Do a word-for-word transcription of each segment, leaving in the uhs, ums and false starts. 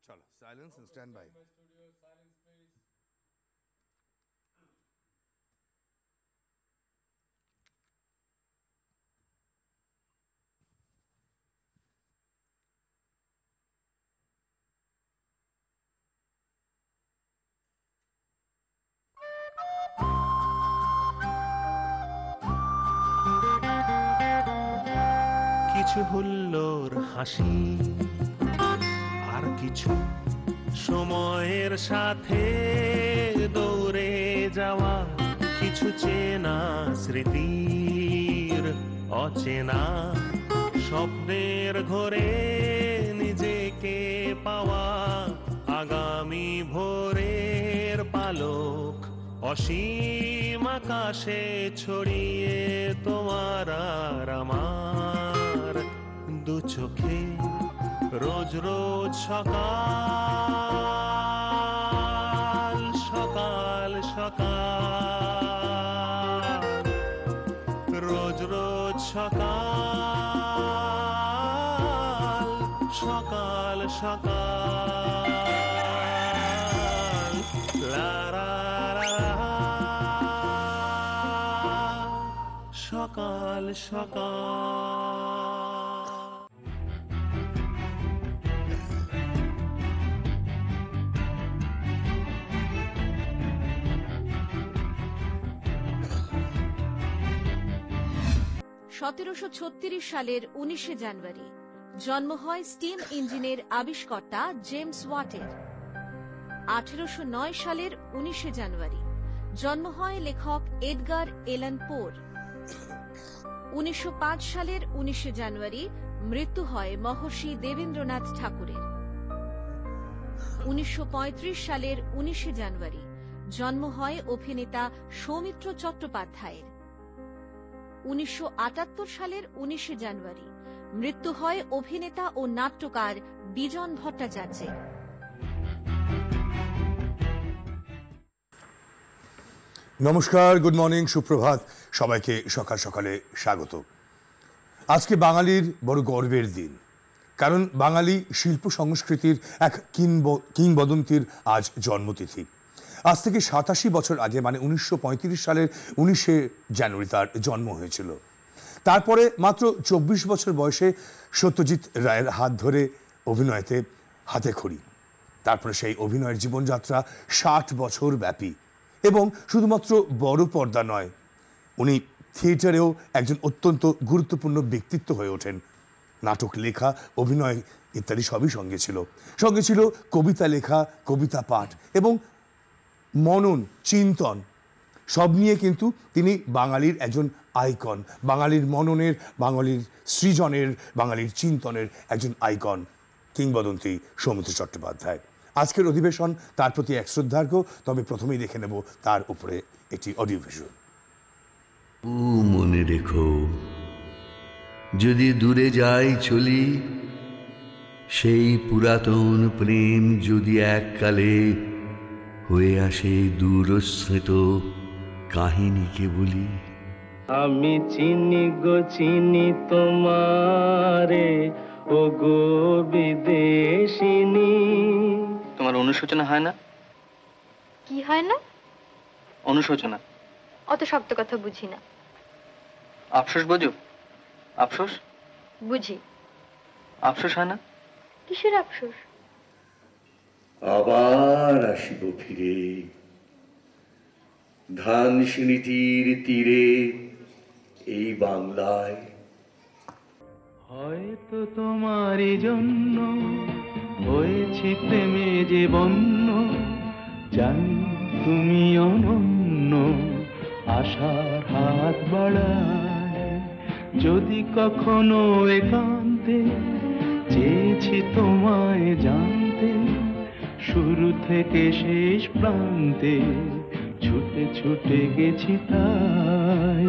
चलो silence and stand by. কিছু হুল্লোর হাসি আর কিছু সময়ের সাথে দৌড়ে যাওয়া, কিছু চেনা স্মৃতির অচেনা স্বপ্নের ঘরে নিজেকে পাওয়া, আগামী ভোরের পালক অসীম আকাশে ছড়িয়ে তোমার আর আমার দু চোখে রোজ রোজ সকাল সকাল সকাল, রোজ রোজ সকাল সকাল সকাল, লা লা লা সকাল সকাল। সতেরোশো ছত্রিশ সালের উনিশে জানুয়ারি জন্ম হয় স্টিম ইঞ্জিনের আবিষ্কর্তা জেমস ওয়াটের। আঠেরোশো নয় সালের উনিশে জানুয়ারি জন্ম হয় লেখক এডগার এলান পোর। উনিশশো পাঁচ সালের উনিশে জানুয়ারি মৃত্যু হয় মহর্ষি দেবেন্দ্রনাথ ঠাকুরের। উনিশশো পঁয়ত্রিশ সালের উনিশে জানুয়ারি জন্ম হয় অভিনেতা সৌমিত্র চট্টোপাধ্যায়ের। উনিশশো আটাত্তর সালের উনিশে জানুয়ারি মৃত্যু হয় অভিনেতা ও নাট্যকার বিজন ভট্টাচার্যের। নমস্কার, গুড মর্নিং, সুপ্রভাত সবাইকে। সকাল সকালে স্বাগত। আজকে বাঙালির বড় গর্বের দিন, কারণ বাঙালি শিল্প সংস্কৃতির এক কিংবদন্তির আজ জন্মতিথি। আজ থেকে সাতাশি বছর আগে, মানে উনিশশো পঁয়ত্রিশ সালের উনিশে জানুয়ারি তার জন্ম হয়েছিল। তারপরে মাত্র চব্বিশ বছর বয়সে সত্যজিৎ রায়ের হাত ধরে অভিনয়তে হাতে খড়ি। তারপরে সেই অভিনয়ের জীবনযাত্রা ষাট বছর ব্যাপী, এবং শুধুমাত্র বড় পর্দা নয়, উনি থিয়েটারেও একজন অত্যন্ত গুরুত্বপূর্ণ ব্যক্তিত্ব হয়ে ওঠেন। নাটক লেখা, অভিনয় ইত্যাদি সবই সঙ্গে ছিল। সঙ্গে ছিল কবিতা লেখা, কবিতা পাঠ এবং মনন, চিন্তন, সব নিয়ে কিন্তু তিনি বাঙালির একজন আইকন, বাঙালির মননের, বাঙালির সৃজনের, বাঙালির চিন্তনের একজন আইকন, কিংবদন্তি সৌমিত্র চট্টোপাধ্যায়। আজকের অধিবেশন তার প্রতি এক শ্রদ্ধার্ঘ। তবে প্রথমেই দেখে নেব তার উপরে একটি অডিও ভিজুয়াল। মনে রেখো, যদি দূরে যাই চলি, সেই পুরাতন প্রেম যদি এককালে হয়ে আসে দূরস্মৃত কাহিনীকে বলি। আমি চিনি গো চিনি তোমারে, ও গো বিদেশিনী। তোমার অনুশোচনা হয় না? কি হয় না? অনুশোচনা। অত শক্ত কথা বুঝি না। আফসোস বোঝো? আফসোস বুঝি। আফসোস হয় না? কিসের আফসোস? আবার আসিব ফিরে ধানসিঁড়ি তীর তীরে এই বাংলায়। হয়তো তোমারই জন্য হয়েছি প্রেমে যে বন্য, জানি তুমি অনন্য, আশার হাত বাড়ায়। যদি কখনো একান্তে চেয়েছি তোমায় জানতে, শুরু থেকে শেষ প্রান্তে ছুটে ছুটে গেছি তাই।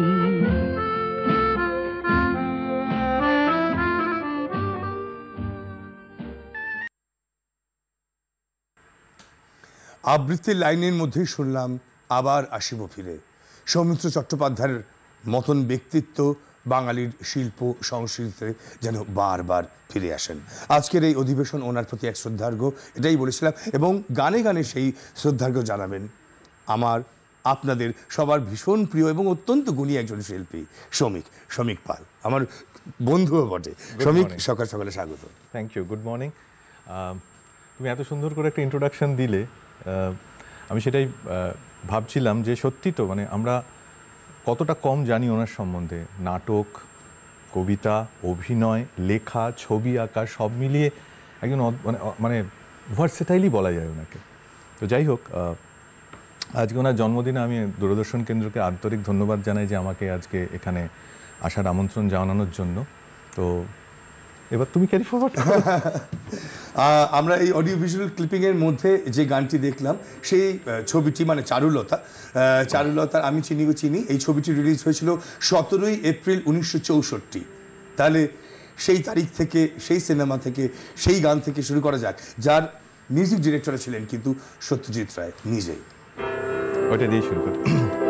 আবৃত্তির লাইনের মধ্যেই শুনলাম আবার আসিব ফিরে। সৌমিত্র চট্টোপাধ্যায়ের মতন ব্যক্তিত্ব বাঙালির শিল্প সংস্কৃতিতে যেন বারবার ফিরে আসেন। আজকের এই অধিবেশন ওনার প্রতি এক শ্রদ্ধার্ঘ্য, এটাই বলেছিলাম, এবং গানে গানে সেই শ্রদ্ধার্ঘ্য জানাবেন আমার আপনাদের সবার ভীষণ প্রিয় এবং অত্যন্ত গুণী একজন শিল্পী শমিক শমিক পাল, আমার বন্ধুও বটে। শমিক, সকাল সকালে স্বাগত। Thank you, good morning. তুমি এত সুন্দর করে একটা ইন্ট্রোডাকশন দিলে, আমি সেটাই ভাবছিলাম যে সত্যি তো মানে আমরা কতটা কম জানি ওনার সম্বন্ধে। নাটক, কবিতা, অভিনয়, লেখা, ছবি আঁকা সব মিলিয়ে একজন মানে মানে ভার্সেটাইলি বলা যায় ওনাকে। তো যাই হোক, আজকে ওনার জন্মদিনে আমি দূরদর্শন কেন্দ্রকে আন্তরিক ধন্যবাদ জানাই যে আমাকে আজকে এখানে আসার আমন্ত্রণ জানানোর জন্য। তো এবার তুমি ক্যারি ফরওয়ার্ড। আমরা এই অডিও ভিজুয়াল ক্লিপিংয়ের মধ্যে যে গানটি দেখলাম সেই ছবিটি মানে চারুলতা, চারুলতার আমি চিনি গো চিনি, এই ছবিটি রিলিজ হয়েছিল সতেরোই এপ্রিল উনিশশো চৌষট্টি। তাহলে সেই তারিখ থেকে, সেই সিনেমা থেকে, সেই গান থেকে শুরু করা যাক, যার মিউজিক ডিরেক্টর ছিলেন কিন্তু সত্যজিৎ রায় নিজেই। ওটা দিয়ে শুরু করি।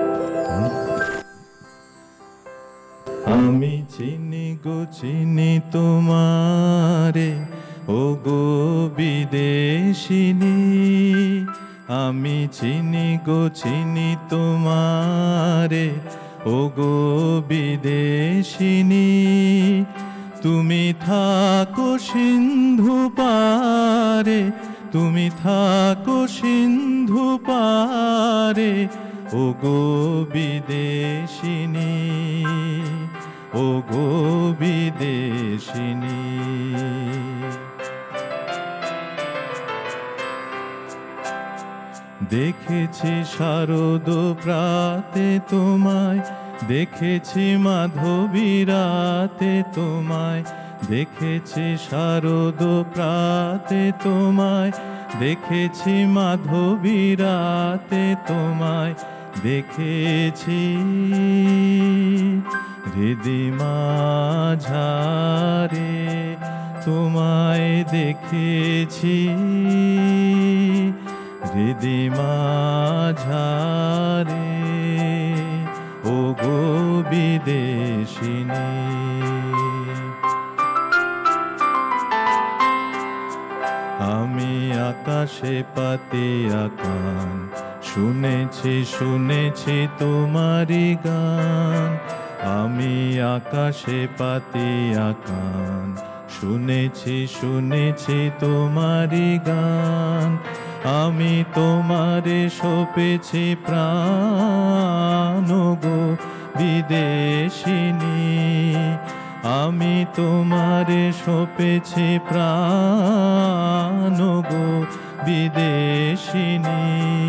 আমি চিনি গো চিনি তোমারে, ও গো বিদেশিনী, আমি চিনি গো চিনি তোমারে, ও গো বিদেশিনী, তুমি থাকো সিন্ধু পারে, তুমি থাকো সিন্ধু পারে, ও গো বিদেশিনী, ও গো বিদেশিনী। দেখেছি শারদ প্রাতে তোমায়, দেখেছি মাধবী রাতে তোমায়, দেখেছি শারদ প্রাতে তোমায়, দেখেছি মাধবী রাতে তোমায়, দেখেছি হৃদি মাঝারে তোমায়, দেখেছি হৃদি মাঝারে, ও গো বিদেশিনী। আমি আকাশে পাতিয়া কান, শুনেছি শুনেছি তোমারি গান, আমি আকাশে পাতিয়া কান, শুনেছি শুনেছি তোমারি গান, আমি তোমারে সপেছি প্রাণ গো বিদেশিনী, আমি তোমারে সপেছি প্রাণ গো বিদেশিনী।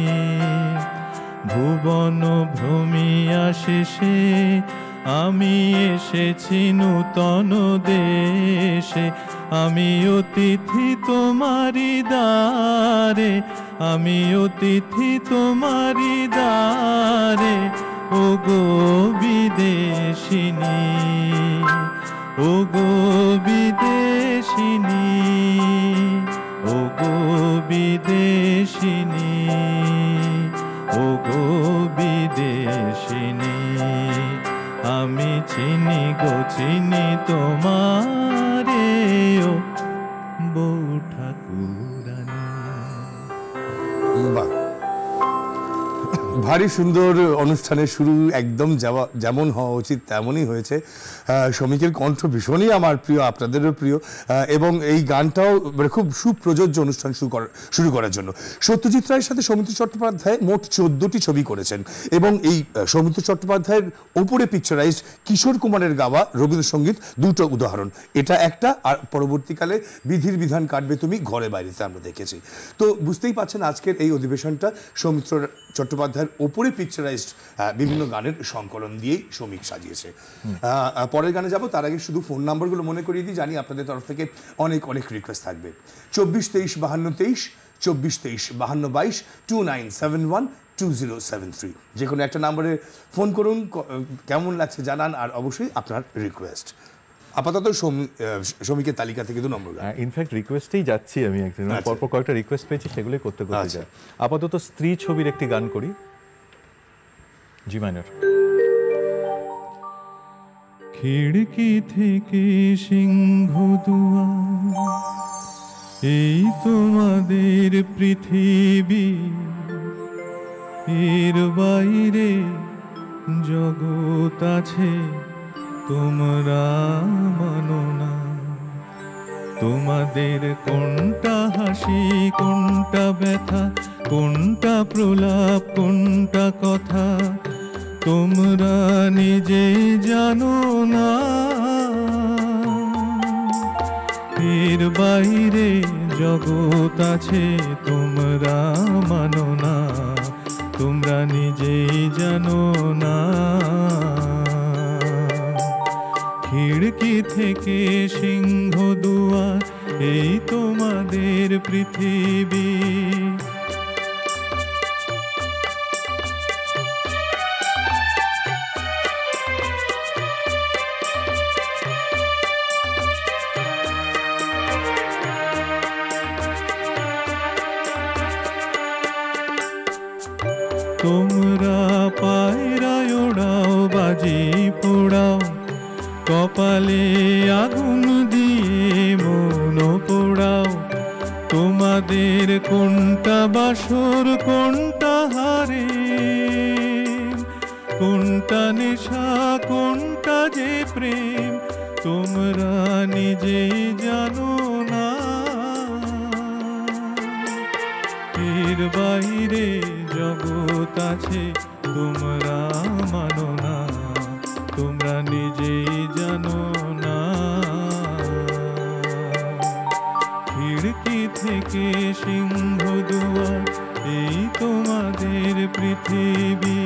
ভুবন ভ্রমিয়া শেষে আমি এসেছি নূতন দেশে, আমি অতিথি তোমারি দ্বারে, আমি অতিথি তোমারি দ্বারে, ও গো বিদেশিনী, ও গো বিদেশিনী, ও গো বিদেশিনী, ও গো বিদেশিনী, আমি চিনি গো চিনি তোমারে, ও বউ ঠাকুরানী। বাহ, ভারী সুন্দর অনুষ্ঠানের শুরু, একদম যেমন হওয়া উচিত তেমনই হয়েছে। শমিকের কণ্ঠ ভীষণই আমার প্রিয়, আপনাদেরও প্রিয়, এবং এই গানটাও মানে খুব সুপ্রযোজ্য অনুষ্ঠান শুরু করার শুরু করার জন্য। সত্যজিৎ রায়ের সাথে সৌমিত্র চট্টোপাধ্যায় মোট চোদ্দটি ছবি করেছেন, এবং এই সৌমিত্র চট্টোপাধ্যায়ের ওপরে পিকচারাইজ কিশোর কুমারের গাওয়া রবীন্দ্রসঙ্গীত দুটো উদাহরণ, এটা একটা, আর পরবর্তীকালে বিধির বিধান কাটবে তুমি ঘরে বাইরেতে আমরা দেখেছি। তো বুঝতেই পারছেন আজকের এই অধিবেশনটা সৌমিত্র চট্টোপাধ্যায়ের ওপরে পিকচারাইজড বিভিন্ন গানের সংকলন দিয়েই শমিক সাজিয়েছে। পরের গানে যাব, তার আগে শুধু ফোন নাম্বারগুলো মনে করিয়ে দিই, জানি আপনাদের তরফ থেকে অনেক অনেক রিকোয়েস্ট থাকবে। চব্বিশ তেইশ বাহান্ন তেইশ, চব্বিশ তেইশ বাহান্ন বাইশ, two nine seven one two zero seven three, যে কোনো একটা নাম্বারে ফোন করুন, কেমন লাগছে জানান, আর অবশ্যই আপনার রিকোয়েস্ট। আপাতত শমিকের তালিকা থেকে দু নম্বর গান, ইনফ্যাক্ট রিকোয়েস্টেই যাচ্ছি আমি, একদিন পরপর কয়েকটা রিকোয়েস্ট পেয়েছি, সেগুলোই করতে করতে যাই। আপাতত স্ত্রী ছবির একটি গান করি, জি মাইনর। খিড়কি থেকে সিংহ দুয়ার, এই তোমাদের পৃথিবী, এর বাইরে জগৎ আছে তোমরা মানো না। তোমাদের কোনটা হাসি, কোনটা ব্যথা, কোনটা প্রলাপ, কোনটা কথা তোমরা নিজে জানো না। এর বাইরে জগৎ আছে তোমরা মানো না, তোমরা নিজেই জানো না। খিড়কি থেকে সিংহ দুয়ার, এই তোমাদের পৃথিবী। তোমরা পায়রায় ওড়াও, বাজি পোড়াও, কপালে আগুন দিয়ে মন পোড়াও। তোমাদের কোনটা বাসর, কোনটা হারে, কোনটা নেশা, কোনটা যে প্রেম তোমরা নিজেই জানো না। এর বাইরে জগৎ আছে তোমরা মানো না, তোমরা নিজেই জানো না। খিড়কি থেকে সিংহ দুয়ার, এই তোমাদের পৃথিবী।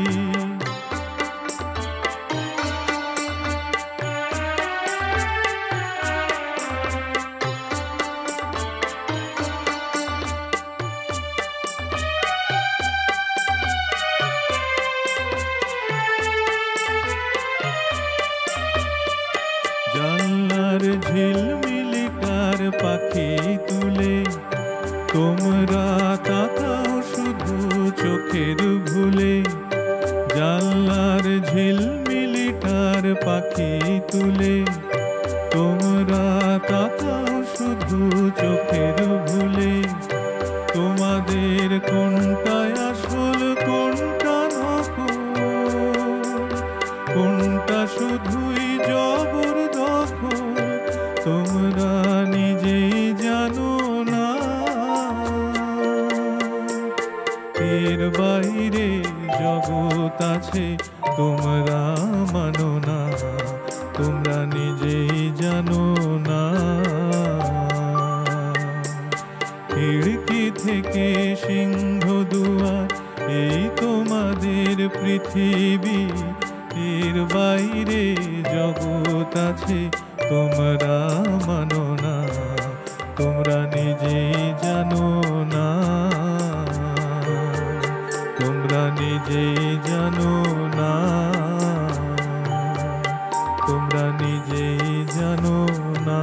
জানলার ঝিলমিলিটার পাখি তুলে তোমরা তাকাও শুধু চোখের ভুলে। জানলার ঝিলমিলিটার পাখি তুলে তোমরা তাকাও শুধু চোখের ভুলে। তোমাদের কোনটায় আসল, কোনটা নকল, কোনটা শুধুই জবরদখল তোমরা নিজেই জানো না। এর বাইরে জগৎ আছে তোমরা মানো না, তোমরা নিজেই জানো না। খিড়কি থেকে সিংহ দুয়ার, এই তোমাদের পৃথিবী। এর বাইরে জগৎ আছে তোমরা মানো না, তোমরা নিজেই জানো না। তোমরা নিজেই জানো না, তোমরা নিজেই জানো না।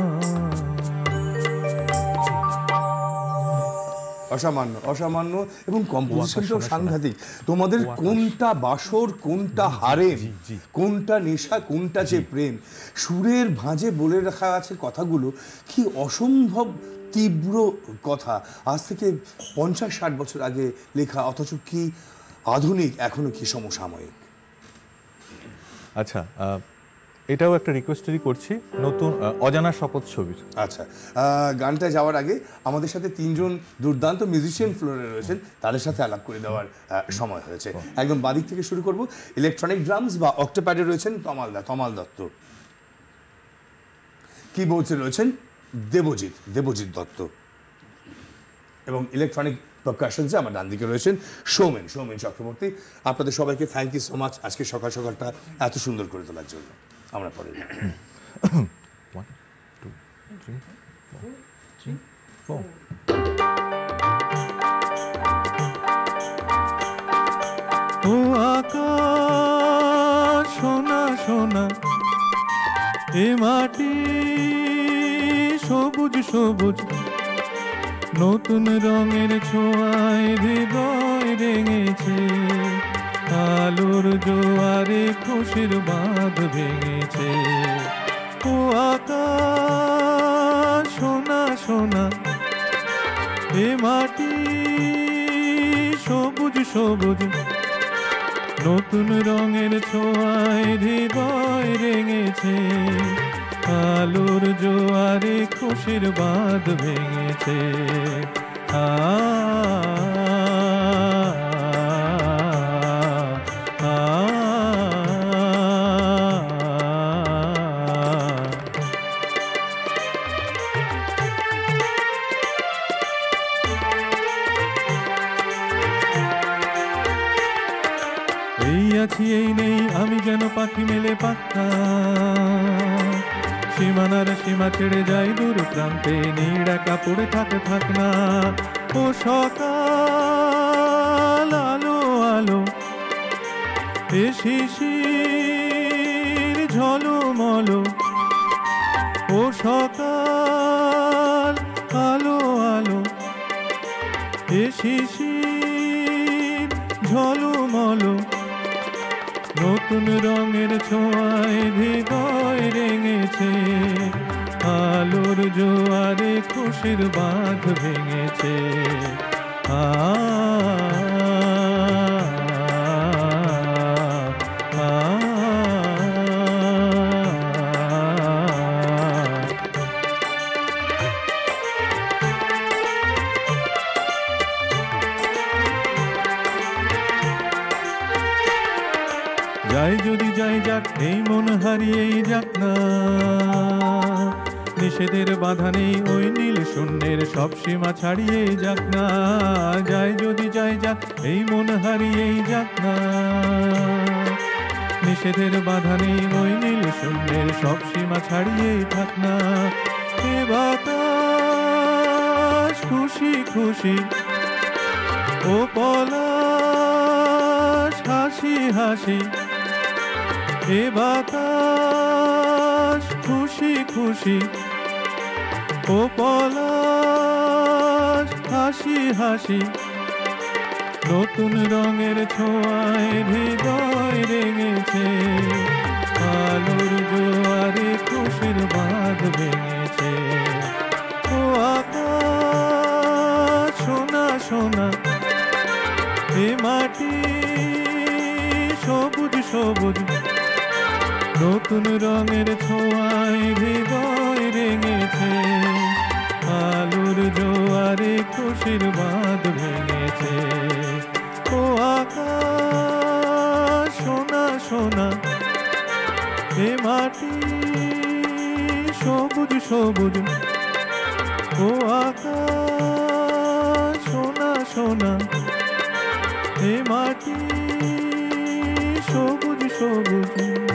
অসামান্য, অসামান্য এবং কম্পোজিশনটাও সাংঘাতিক। তোমাদের কোনটা বাসর, কোনটা হারেম, কোনটা নেশা, কোনটা যে প্রেম, সুরের ভাঁজে বলে রাখা আছে কথাগুলো। কি অসম্ভব তীব্র কথা, আজ থেকে পঞ্চাশ ষাট বছর আগে লেখা, অথচ কি আধুনিক, এখনো কি সমসাময়িক। আচ্ছা, এটাও একটা রিকোয়েস্টই করছি, নতুন অজানা শপথ ছবির। আচ্ছা, গানটা যাওয়ার আগে আমাদের সাথে তিনজন দুর্দান্ত মিউজিশিয়ান ফ্লোরে রয়েছেন, তাদের সাথে আলাপ করে দেওয়ার সময় হয়েছে। একদম বাদিক থেকে শুরু করব। ইলেকট্রনিক ড্রামস বা অক্টোপ্যাডে রয়েছেন তমালদা, তমাল দত্ত। কিবোর্ডসে রয়েছেন দেবজিৎ, দেবজিৎ দত্ত। এবং ইলেকট্রনিক পারকাশনসে আমার ডান দিকে রয়েছেন সৌমেন, সৌমেন চক্রবর্তী। আপনাদের সবাইকে থ্যাংক ইউ সো মাচ আজকে সকাল সকালটা এত সুন্দর করে তোলার জন্য। আমরা পরে ও আকাশ সোনা সোনা, এ মাটি সবুজ সবুজ, নতুন রঙের ছোঁয়ায় হৃদয় রেঙেছে। আলোর জোয়ারে খুশির বাঁধ ভেঙেছে। ও আকাশ সোনা সোনা, এ মাটি সবুজ সবুজ, নতুন রঙের ছোঁয়ায় হৃদয় রেঙেছে। আলোর জোয়ারে খুশির বাঁধ ভেঙেছে। আ এই আছি এই নেই আমি যেন পাখি মেলে পাখা, সীমানার সীমা ছেড়ে যাই দূর প্রান্তে, নীড় একা পড়ে থাকে থাক না। ও সকাল আলো আলো, এ শিশির ঝলমলো। ও সকাল আলো আলো, এ শিশির ঝলমলো, নতুন রঙের ছোঁয়ায় হৃদয় রেঙেছে। আলোর জোয়ারে খুশির বাঁধ ভেঙেছে। আ যাই যদি যাই যাক এই মন হারিয়েই যাক না, নিষেধের বাধা নেই ওই নীল শূন্যের সব সীমা ছাড়িয়ে যাক না। যাই যদি যাই যাক এই মন হারিয়েই যাক না, নিষেধের বাধা নেই ওই নীল শূন্যের সব সীমা ছাড়িয়ে থাক না। এ বাতাস খুশি খুশি, ও পলাশ হাসি হাসি, এ বাতাস খুশি খুশি, ও পলাশ হাসি হাসি, নতুন রঙের ছোঁয়ায় হৃদয় রেঙেছে। আলোর জোয়ারে খুশির বাঁধ ভেঙেছে। ও আকাশ সোনা সোনা, এ মাটি সবুজ সবুজ, নতুন রঙের ছোঁয়ায় হৃদয় রেঙেছে। আলোর জোয়ারে খুশির বাঁধ ভেঙেছে। ও আকাশ সোনা সোনা, এ মাটি সবুজ সবুজ, ও আকাশ সোনা সোনা, এ মাটি সবুজ সবুজ।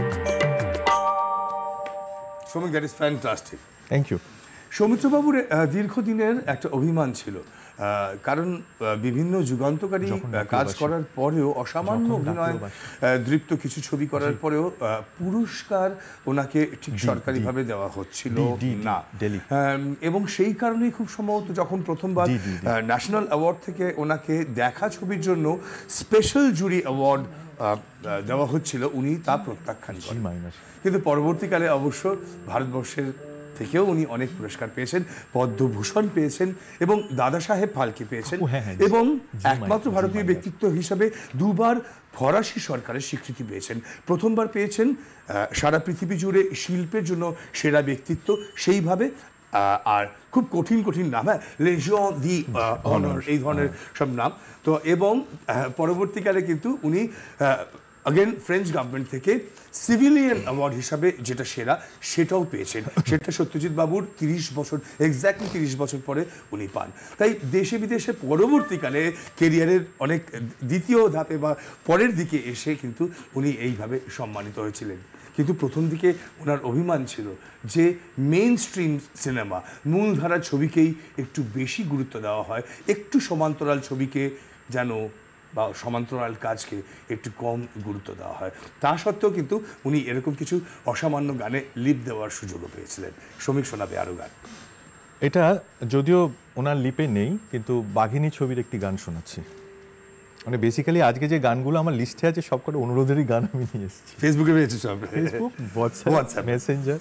Soumik, that is fantastic. Thank you. সৌমিত্রবাবুর আহ, দীর্ঘদিনের একটা অভিমান ছিল, আহ, কারণ আহ, বিভিন্ন যুগান্তকারী যখন আহ, কাজ ডাকলবাসী। করার পরেও অসামান্য যখন অভিনয় ডাকলবাসী। আহ, দৃপ্ত কিছু ছবি করার পরেও আহ, পুরস্কার ওনাকে ঠিক সরকারিভাবে দেওয়া হচ্ছিল ডি, ডি, না। ডেলি। আহ, এবং সেই কারণেই খুব সম্ভবত যখন প্রথমবার D, D, D. National award থেকে ওনাকে দেখা ছবির জন্য স্পেশাল জুরি অ্যাওয়ার্ড দেওয়া হচ্ছিল, উনি তা প্রত্যাখ্যান করেন। মাইনাস। কিন্তু পরবর্তীকালে অবশ্য ভারতবর্ষের থেকেও উনি অনেক পুরস্কার পেয়েছেন, পদ্মভূষণ পেয়েছেন এবং দাদা সাহেব ফালকে পেয়েছেন, ও, হ্যাঁ, হ্যাঁ, এবং জি, একমাত্র জি, ভারতীয় জি, ব্যক্তিত্ব হিসাবে দুবার ফরাসি সরকারের স্বীকৃতি পেয়েছেন। প্রথমবার পেয়েছেন আহ, সারা পৃথিবী জুড়ে শিল্পের জন্য সেরা ব্যক্তিত্ব, সেইভাবে আহ, আর খুব কঠিন কঠিন নাম, হ্যাঁ, লেজিয়ন দি অনার, এই ধরনের সব নাম। তো এবং আহ, পরবর্তীকালে কিন্তু উনি আগেন ফ্রেঞ্চ গভর্নমেন্ট থেকে সিভিলিয়ান অ্যাওয়ার্ড হিসাবে যেটা সেরা সেটাও পেয়েছেন। সেটা সত্যজিৎ বাবুর তিরিশ বছর এক্স্যাক্টলি তিরিশ বছর পরে উনি পান। তাই দেশে বিদেশে পরবর্তীকালে কেরিয়ারের অনেক দ্বিতীয় ধাপে বা পরের দিকে এসে কিন্তু উনি এইভাবে সম্মানিত হয়েছিলেন। কিন্তু প্রথম দিকে ওনার অভিমান ছিল যে মেইন স্ট্রিম সিনেমা, মূলধারার ছবিকেই একটু বেশি গুরুত্ব দেওয়া হয়, একটু সমান্তরাল ছবিকে যেন বা সমান্তরাল কাজকে একটু কম গুরুত্ব দেওয়া হয়। তা সত্ত্বেও কিন্তু উনি এরকম কিছু অসামান্য গানে লিপ দেওয়ার সুযোগও পেয়েছিলেন। শ্রমিক শোনাবে আরও গান। এটা যদিও ওনার লিপে নেই, কিন্তু বাঘিনী ছবির একটি গান শোনাচ্ছি। মানে বেসিক্যালি আজকে যে গানগুলো আমার লিস্টে আছে সবকটা অনুরোধেরই গান আমি নিয়ে এসেছি। ফেসবুকে পেয়েছি সব, ফেসবুক, হোয়াটসঅ্যাপ। WhatsApp, Messenger.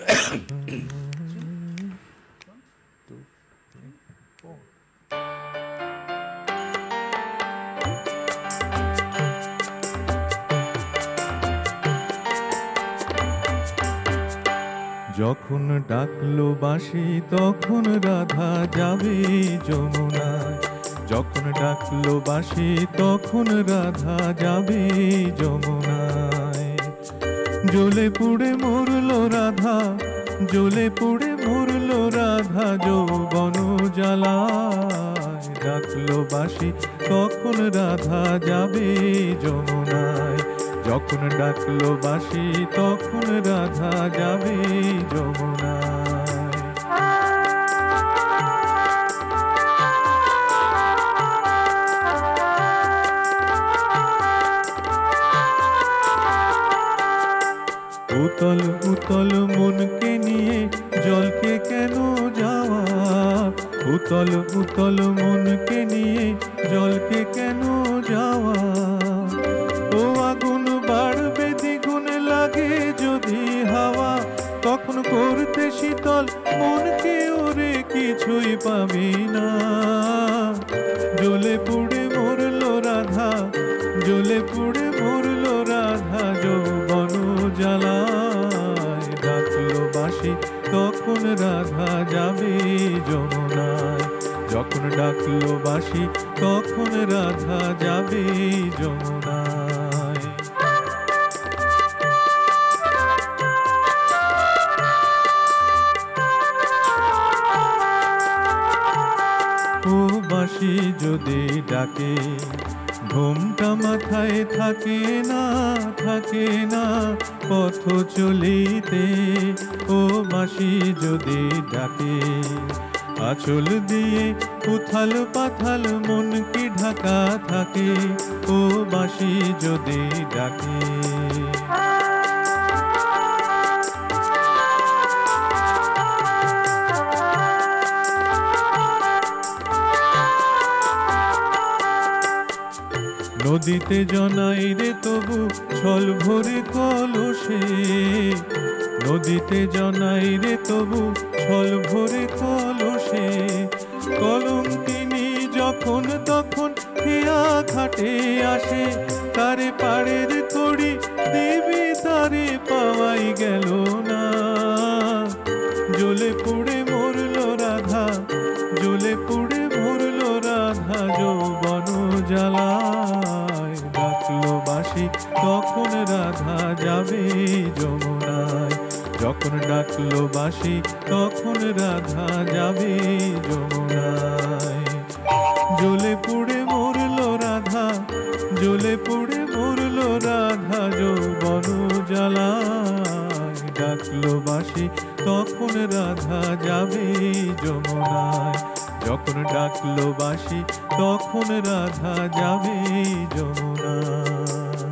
যখন ডাকলো বাঁশি তখন রাধা যাবে যমুনায়, যখন ডাকলো বাঁশি তখন রাধা যাবে যমুনায়। জ্বলে পুড়ে মরলো রাধা, জ্বলে পুড়ে মরলো রাধা যৌবন জ্বালায়। ডাকলো বাঁশি তখন রাধা যাবে যমুনায়, যখন ডাকলো বাঁশি তখন রাধা যাবে যমুনায়। উতল উতল মনকে নিয়ে জলকে কেন যাওয়া, উতল উতল মনকে নিয়ে জলকে কেন যাওয়া। ও আগুন বাড়বে দ্বিগুণ লাগে যদি হাওয়া, তখন করতে শীতল মনকে ওরে কিছুই পাবি না। জ্বলে পুড়ে মরলো রাধা, জ্বলে পুড়ে মরলো রাধা যৌবন জ্বালায়। ডাকলো বাঁশি তখন রাধা যাবে যমুনায়, যখন ডাকলো বাঁশি তখন রাধা যাবে যমুনায়। ও বাঁশি যদি ডাকে ঘুমটা মাথায় থাকে না, থাকে না পথ চলিতে। ও বাঁশি যদি ডাকে আঁচল দিয়ে উথাল পাথাল মন কি ঢাকা থাকে। ও বাঁশি যদি ডাকে নদীতে জনাই রে তবু ছল ভরে কলসে, নদীতে জনাই রে তবু ছল ভরে কলসে। কলঙ্কিনী যখন তখন খেয়া ঘাটে আসে, তারে পাড়ের তড়ি দেবী তারে পাওয়াই গেল না। জ্বলে পুড়ে মরলো রাধা, জ্বলে পুড়ে মরলো রাধা যৌবন জ্বালায়। ডাকলো বাঁশি তখন রাধা যাবে যমুনায়, যখন ডাকলো বাঁশি তখন রাধা যাবে যমুনায়। জ্বলে পুড়ে মরলো রাধা, জ্বলে পুড়ে মরলো রাধা যৌবন জ্বালায়। ডাকলো বাঁশি তখন রাধা যাবে যমুনায়, যখন ডাকলো বাঁশি তখন রাধা যাবে যমুনায়।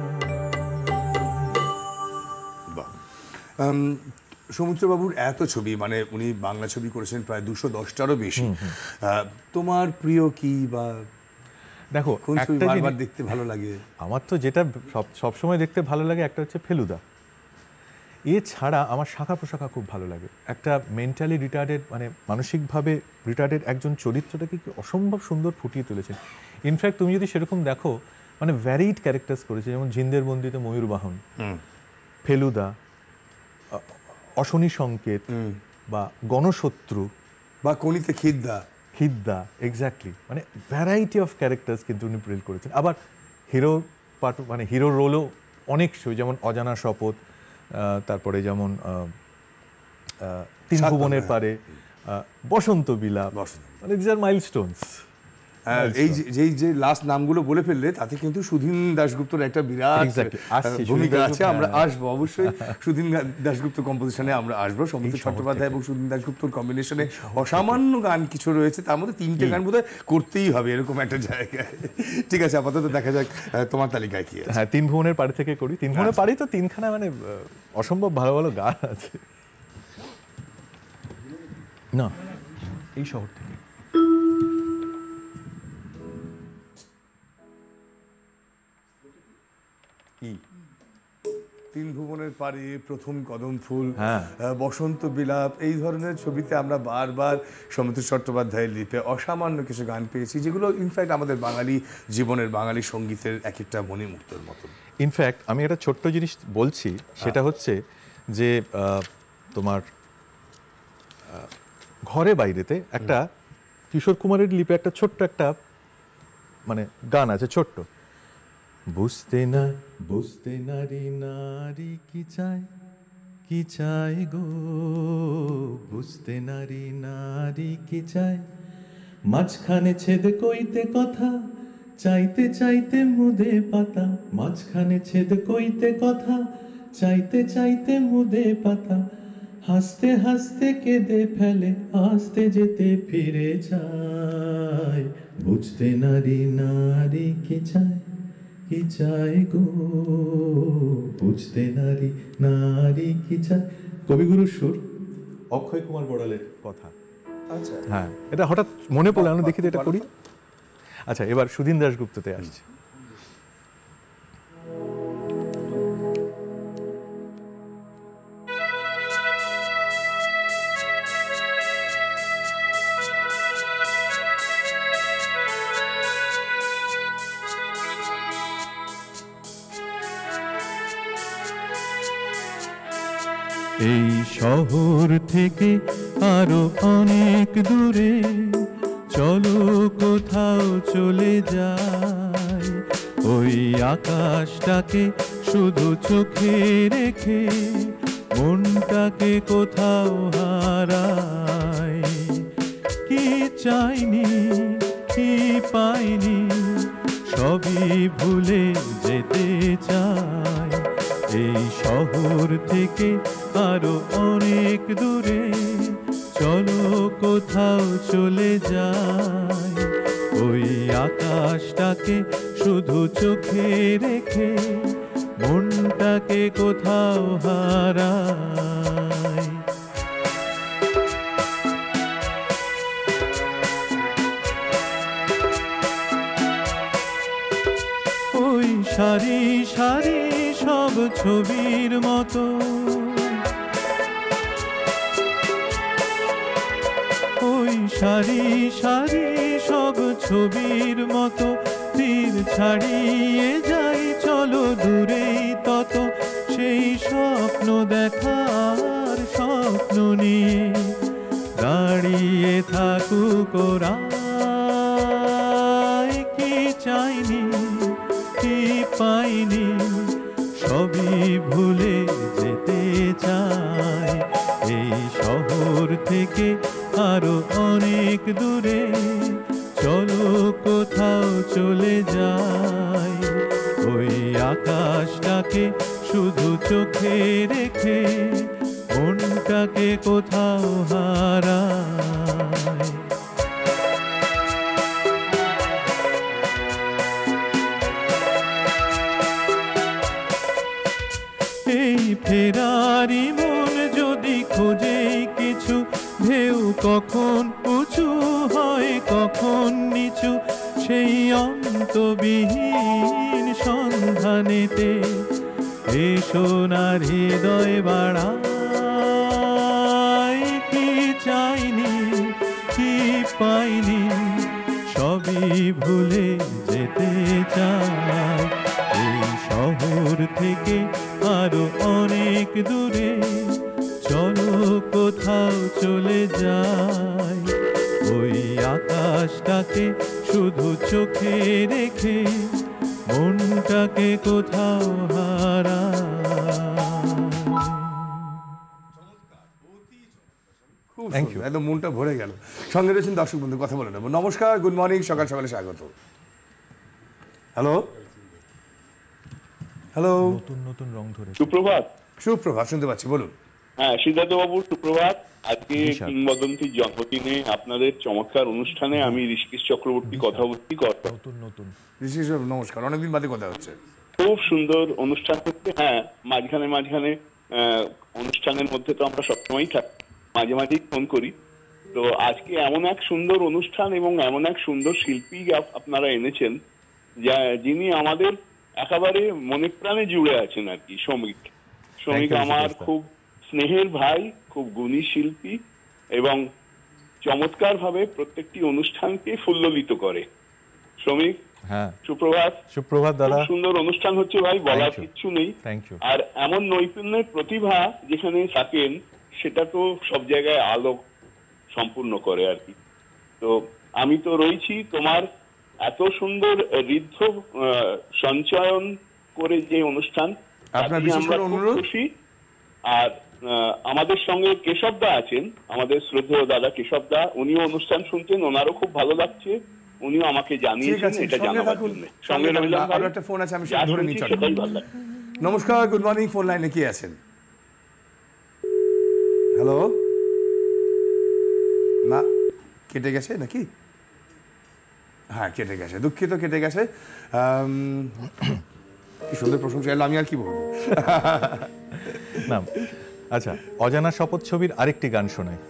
সমুদ্রবাবুর এত ছবি, মানে উনি বাংলা ছবি করেছেন প্রায় দুশো দশটারও বেশি। তোমার প্রিয় কি বা দেখো কোন ছবি একটা বারবার জিনিস- দেখতে ভালো লাগে? আমার তো যেটা সব সবসময় দেখতে ভালো লাগে একটা হচ্ছে ফেলুদা। এছাড়া আমার শাখা প্রশাখা খুব ভালো লাগে। একটা মেন্টালি রিটার্ডেড, মানে মানসিকভাবে রিটার্ডেড একজন চরিত্রটাকে কি অসম্ভব সুন্দর ফুটিয়ে তুলেছেন। ইনফ্যাক্ট তুমি যদি সেরকম দেখো, মানে ভ্যারিড ক্যারেক্টার্স করেছে, যেমন জিন্দের বন্দিতে ময়ূরবাহন, ফেলুদা, অশনি সংকেত বা গণশত্রু বা কনিতে খিদ্দা, খিদ্দা, এক্স্যাক্টলি, মানে ভ্যারাইটি অফ ক্যারেক্টার্স কিন্তু উনি প্লে করেছেন। আবার হিরো পার্ট, মানে হিরো রোলও অনেক শো, যেমন অজানা শপথ, তারপরে যেমন তিন ভুবনের পারে, বসন্ত বিলাপ, মানে দিস আর মাইলস্টোনস। এই যে- যেই যে লাস্ট নামগুলো বলে ফেললে তাতে কিন্তু সুধীন দাশগুপ্তর একটা বিরাট Exactly, আসছি, ভূমিকা সুধীন আছে। দাশগুপ্ত, আমরা হ্যাঁ। আসবো অবশ্যই সুধীন দাশগুপ্ত কম্পোজিশনে আমরা আসবো। সৌমিত্র চট্টোপাধ্যায় এবং সুধীন দাশগুপ্তর কম্বিনেশনে অসামান্য গান কিছু রয়েছে, তার মধ্যে তিনটে গান বোধহয় করতেই হবে এরকম একটা জায়গায়। ঠিক আছে, আপাতত দেখা যাক তোমার তালিকায় কি আছে। হ্যাঁ, তিন ভুবনের পাড়ি থেকে করি। তিন ভুবনের পাড়ি তো তিনখানা মানে আহ, অসম্ভব ভালো ভালো গান আছে। না, এই শহর থেকে কি তিন ভুবনের পারে, প্রথম কদম ফুল, হ্যাঁ। আহ, বসন্ত বিলাপ, এই ধরনের ছবিতে আমরা বারবার সৌমিত্র চট্টোপাধ্যায়ের লিপে অসামান্য কিছু গান পেয়েছি, যেগুলো ইনফ্যাক্ট আমাদের বাঙালি জীবনের, বাঙালি সঙ্গীতের এক একটা মণিমুক্তর মতো। ইনফ্যাক্ট আমি একটা ছোট্ট জিনিস বলছি, সেটা হচ্ছে যে আহ, তোমার আহ, ঘরে বাইরেতে একটা কিশোর কুমারের লিপে একটা ছোট্ট একটা মানে গান আছে, ছোট্ট। বুঝতে না বুঝতে নারী নারী কি চায়, কি চায় গো, বুঝতে নারী নারী কি চায়, মাঝখানে ছেদ কইতে কথা, চাইতে চাইতে মুদে পাতা, মাঝখানে ছেদ কইতে কথা, চাইতে চাইতে মুদে পাতা, হাসতে হাসতে কেঁদে ফেলে, আসতে যেতে ফিরে যায়, বুঝতে নারী নারী কি চায়, কি চায় গো, বুঝতে নারী নারী কি চায়। কবিগুরু সুর, অক্ষয় কুমার বড়ালের কথা। আচ্ছা, হ্যাঁ, এটা হঠাৎ মনে পড়লে আমি দেখি তো এটা করি। আচ্ছা, এবার সুধীন দাশগুপ্ততে আসছে। এই শহর থেকে আরো অনেক দূরে চলো কোথাও চলে যাই, ওই আকাশটাকে শুধু চোখে রেখে মনটাকে কোথাও হারাই, কি চাইনি কি পাইনি সবই ভুলে যেতে চাই, এই শহর থেকে আরো অনেক দূরে চলো কোথাও চলে যাই, ওই আকাশটাকে শুধু চোখে রেখে মনটাকে কোথাও হারাই। ওই সারি সারি সব ছবির মতো, ওই সারি সারি সব ছবির মতো তীর ছাড়িয়ে যাই, চলো দূরেই তত সেই স্বপ্ন দেখার স্বপ্ন নিয়ে দাঁড়িয়ে থাকুক ওরা, কি চাইনি কি পাইনি সবই ভুলে যেতে চাই, এই শহর থেকে আরো অনেক দূরে চলো কোথাও চলে যাই, ওই আকাশটাকে শুধু চোখে রেখে মনটাকে কোথাও হারাই। এই ফেরারি মন যদি খোঁজে কিছু, ঢেউ কখন উঁচু হয় কখন নিচু, সেই অন্তবিহীন সন্ধানেতে এসো না হৃদয় বাড়াই, কি চাইনি কি পাইনি সবই ভুলে যেতে চাই, এই শহর থেকে আরো অনেক দূরে চলো কোথাও চলে যাই, ওই আকাশটাকে শুধু চোখে রেখে মনটাকে কোথাও হারাই। থ্যাংক ইউ, একদম মনটা ভরে গেল। সঙ্গে রয়েছেন দর্শক বন্ধু, কথা বলে নেব। নমস্কার, গুড মর্নিং, সকাল সকালে স্বাগত। হ্যালো হ্যালো, নতুন নতুন রং ধরে। সুপ্রভাত। সুপ্রভাত, শুনতে পাচ্ছি, বলুন। হ্যাঁ, সিদ্ধার্থ বাবু সুপ্রভাত। আজকে বিশাল। কিংবদন্তির জন্মদিনে আপনাদের চমৎকার অনুষ্ঠানে আমি ঋষিকেশ চক্রবর্তী কথা বলছি। কথা নতুন নতুন ঋষিকেশ বাবু, নমস্কার, অনেকদিন বাদে কথা হচ্ছে। খুব সুন্দর অনুষ্ঠান হচ্ছে। হ্যাঁ, মাঝখানে মাঝখানে আহ, অনুষ্ঠানের মধ্যে তো আমরা সবসময়ই থাকি, মাঝে মাঝেই ফোন করি। তো আজকে এমন এক সুন্দর অনুষ্ঠান এবং এমন এক সুন্দর শিল্পী আপ- আপনারা এনেছেন, যা যিনি আমাদের একেবারে মনে প্রাণে জুড়ে আছেন আর কি শ্রমিক শ্রমিক আমার খুব স্নেহের ভাই, খুব গুণী শিল্পী এবং চমৎকার ভাবে প্রত্যেকটি অনুষ্ঠানকে ফুল্ললিত করে। শ্রমিক, হ্যাঁ, সুপ্রভাত। সুপ্রভাত দাদা। সুন্দর অনুষ্ঠান হচ্ছে ভাই, বলার কিচ্ছু নেই। আর এমন নৈপুণ্যের প্রতিভা যেখানে থাকেন সেটা তো সব জায়গায় আলো সম্পূর্ণ করে আর কি। তো আমি তো রয়েছি তোমার এত সুন্দর ঋদ্ধ সঞ্চয়ন করে যে অনুষ্ঠান, আপনার বিশেষ করে অনুরোধ। খুশি। আর আমাদের সঙ্গে কেশব দা আছেন, আমাদের শ্রদ্ধেয় দাদা কেশব দা, উনিও অনুষ্ঠান শুনছেন, ওনারও খুব ভালো লাগছে, উনিও আমাকে জানিয়েছেন এটা জানাবার জন্য। সঙ্গে রইলাম। আর একটা ফোন আছে, আমি সেটা ধরে নিচ্ছি। নমস্কার, গুড মর্নিং। ফোন লাইনে কি আছেন? হ্যালো, না কেটে গেছে নাকি? হ্যাঁ কেটে গেছে, দুঃখিত, কেটে গেছে। কি সুন্দর প্রশংসা এলো, আমি আর কি বলবো। না, আচ্ছা, অজানা শপথ ছবির আরেকটি গান শোনাই।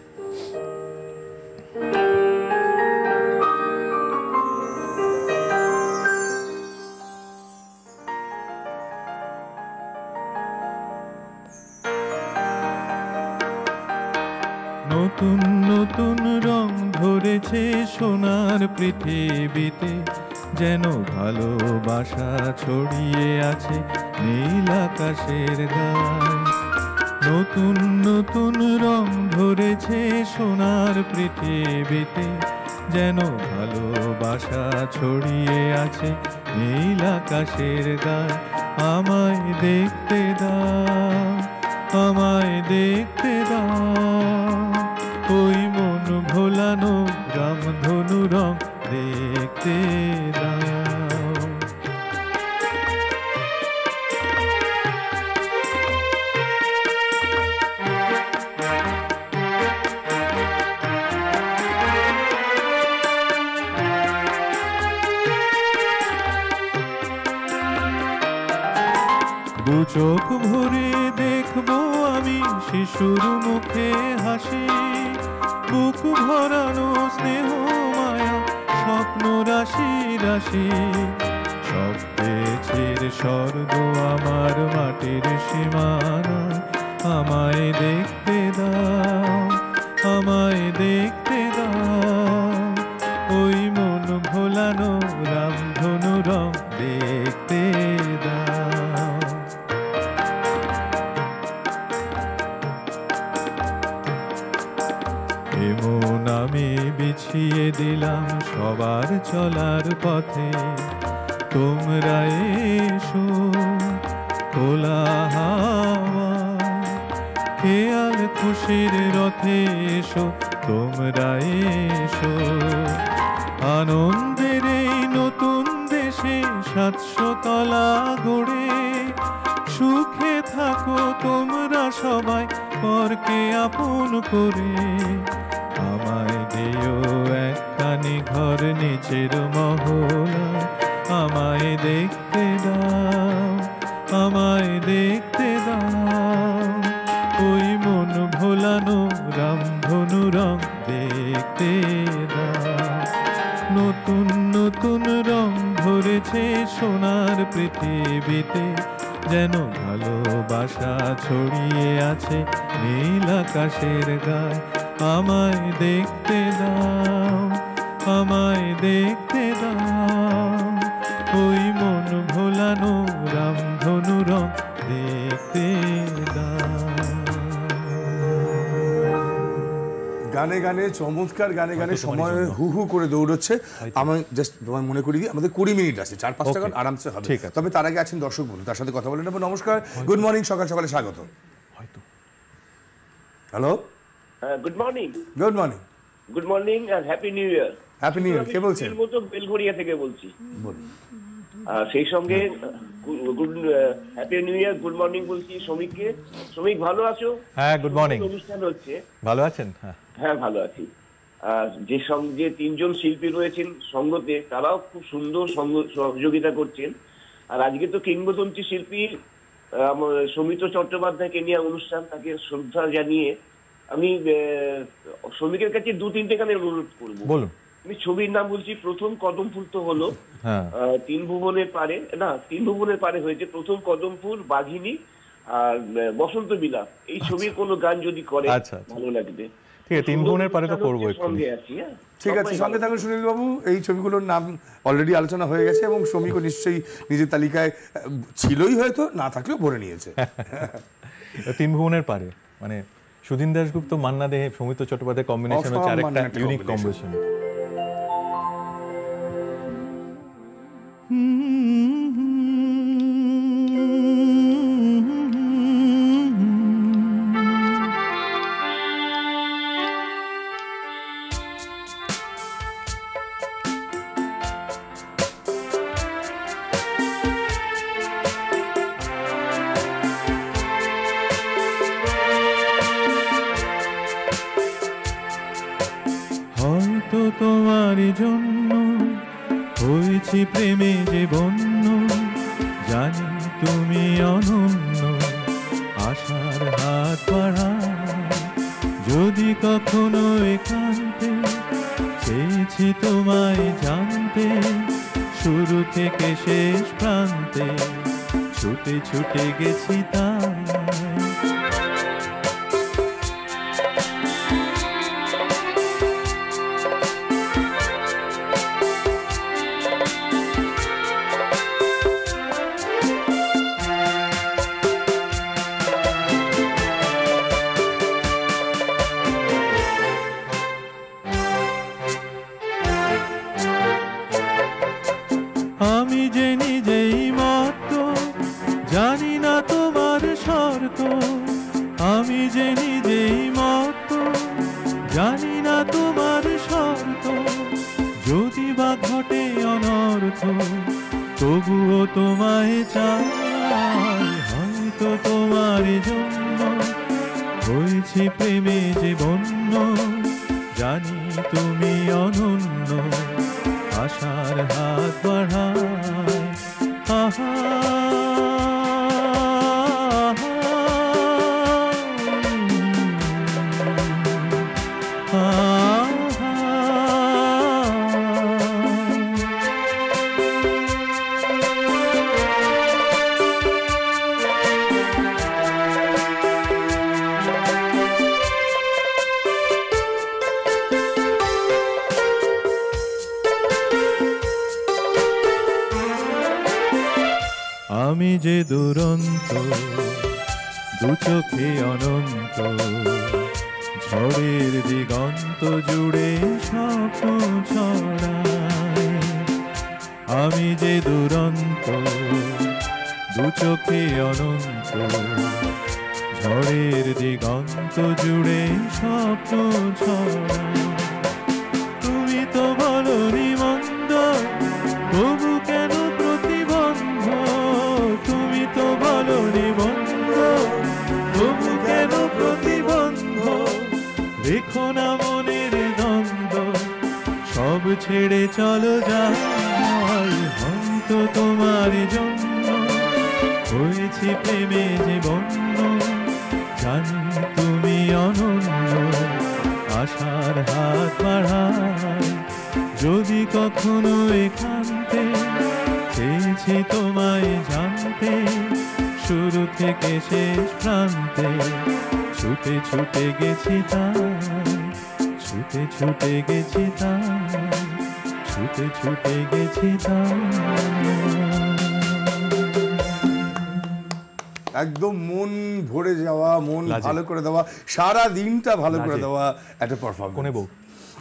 নতুন নতুন রং ধরেছে সোনার পৃথিবীতে, যেন ভালোবাসা ছড়িয়ে আছে নীল আকাশের গায়ে। নতুন নতুন রং ধরেছে সোনার পৃথিবীতে, যেন ভালোবাসা ছড়িয়ে আছে নীল আকাশের গায়ে। আমায় দেখতে দাও, আমায় দেখতে দাও, ওই মন ভোলানো রামধনু রং দেখতে দাও। দু চোখ ভরে দেখবো আমি শিশুর মুখে হাসি, বুক ভরানো স্নেহ মায়া স্বপ্ন রাশি রাশি। স্বপ্নের স্বর্গ আমার মাটির সীমানা, আমায় দেখতে দাও, আমায় দেখতে দাও, ওই মন ভোলানো রামধনু রং দেখতে দাও। এমন আমি বিছিয়ে দিলাম সবার চলার পথে, তোমরা এসো খোলা হাওয়া, খেয়াল খুশির রথে এসো, তোমরা এসো। আনন্দের এই নতুন দেশে সাতশো তলা গড়ে, সুখে থাকো তোমরা সবাই পরকে আপন করে। আমায় দিও একখানি ঘর নিচের মহলা, আমায় দেখতে দাও, আমায় দেখতে দাও, ওই মন ভোলানো রামধনু রং দেখতে দাও। নতুন নতুন রং ধরেছে সোনার পৃথিবীতে, যেন ভালোবাসা ছড়িয়ে আছে নীল আকাশের গায়ে। আমায় দেখতে দাও, আমায় দেখতে দাও, ওই মন ভোলানো রামধনু রং দেখতে দাও। গানে গানে চমৎকার, গানে গানে সময় হু হু করে দৌড়চ্ছে। আমি জাস্ট তোমায় মনে করি দিই, আমাদের কুড়ি মিনিট আছে, চার পাঁচটা গান আরামসে হবে। তবে তার আগে আছেন দর্শক বন্ধু, তার সাথে কথা বলে নেবো। নমস্কার, গুড মর্নিং, সকাল সকালে স্বাগত। Hello, good morning. Good morning. Good morning and happy new year. Happy new year. কে বলছেন? এর মতো বেলঘরিয়া থেকে বলছি। বলুন। আর সেই সঙ্গে good happy new year, good morning বলছি শ্রমিককে। শ্রমিক ভালো আছো? হ্যাঁ, গুড মর্নিং। অনুষ্ঠান হচ্ছে, ভালো আছেন? হ্যাঁ হ্যাঁ ভালো আছি। আর যে সঙ্গে তিনজন শিল্পী রয়েছেন সঙ্গতে, তারাও খুব সুন্দর সহযোগিতা করছেন। আর আজকে তো কিংবদন্তি শিল্পী সৌমিত্র চট্টোপাধ্যায়কে নিয়ে অনুষ্ঠান, তাকে শ্রদ্ধা জানিয়ে আমি শ্রমিকের কাছে দু তিনটে গানের অনুরোধ করবো। বলুন। আমি ছবির নাম বলছি প্রথম কদম ফুল তো হলো, তিন ভুবনের পারে না তিন ভুবনের পারে হয়েছে প্রথম কদম ফুল, বাঘিনী আর বসন্ত বিলাপ। এই ছবির কোনো গান যদি করে ভালো লাগবে। ঠিক আছে, তিন ভুবনের পারে তো করবো সঙ্গে আছি। হ্যাঁ ঠিক আছে, সঙ্গে থাকুন সুনীল বাবু। এই ছবিগুলোর নাম অলরেডি আলোচনা হয়ে গেছে এবং শ্রমিকও নিশ্চয়ই নিজের তালিকায় ছিলই, হয়তো না থাকলেও ভরে নিয়েছে। তিন ভুবনের পারে মানে সুধীন দাশগুপ্ত, মান্না দে, সৌমিত্র চট্টোপাধ্যায় কম্বিনেশন হচ্ছে আরেকটা ইউনিক কম্বিনেশন। হয়তো তোমার জন্য হয়েছি প্রেমে যে বন্য, জানি তুমি অনন্য, আশার হাত বাড়াও যদি কখনো একান্তে, চেয়েছি তোমায় জানতে শুরু থেকে শেষ প্রান্তে, ছুটে ছুটে গেছি তাই। আমি যে নিজেই মত জানি না তোমার শর্ত, আমি যে নিজেই মত জানি না তোমার শর্ত, যদি বা ঘটে অনর্থ তবুও তোমায় চাই। হয়তো তোমার জন্য হয়েছি প্রেমে যে বন্য, জানি তুমি অনন্য, আশার হাত বাড়ায়। আহা আমি যে দুরন্ত, দু চোখে অনন্ত, ঝড়ের দিগন্ত জুড়ে স্বপ্ন ছড়াই। আমি যে দুরন্ত, দু চোখে অনন্ত, ঝড়ের দিগন্ত জুড়ে স্বপ্ন ছড়াই। তুমি তো বলনি মন্দ, তবু কেন প্রতিবন্ধ, তুমি তো বলনি মন্দ, তবু কেন প্রতিবন্ধ, রেখো না মনের দ্বন্দ্ব, সব ছেড়ে চলো যাই। হয়তো তোমার জন্য হয়েছি প্রেমে যে বন্য, জানি তুমি অনন্য, আশার হাত বাড়ায় যদি কখনো একান্তে, চেয়েছি তোমায় জানতে শুরু থেকে শেষ প্রান্তে, ছুটে ছুটে গেছি তাই, ছুটে ছুটে গেছি তাই, ছুটে ছুটে গেছি তাই। একদম মন ভরে যাওয়া, মন ভালো করে দেওয়া, সারা দিনটা ভালো করে দেওয়া একটা পারফরমেন্স। কোনে বউ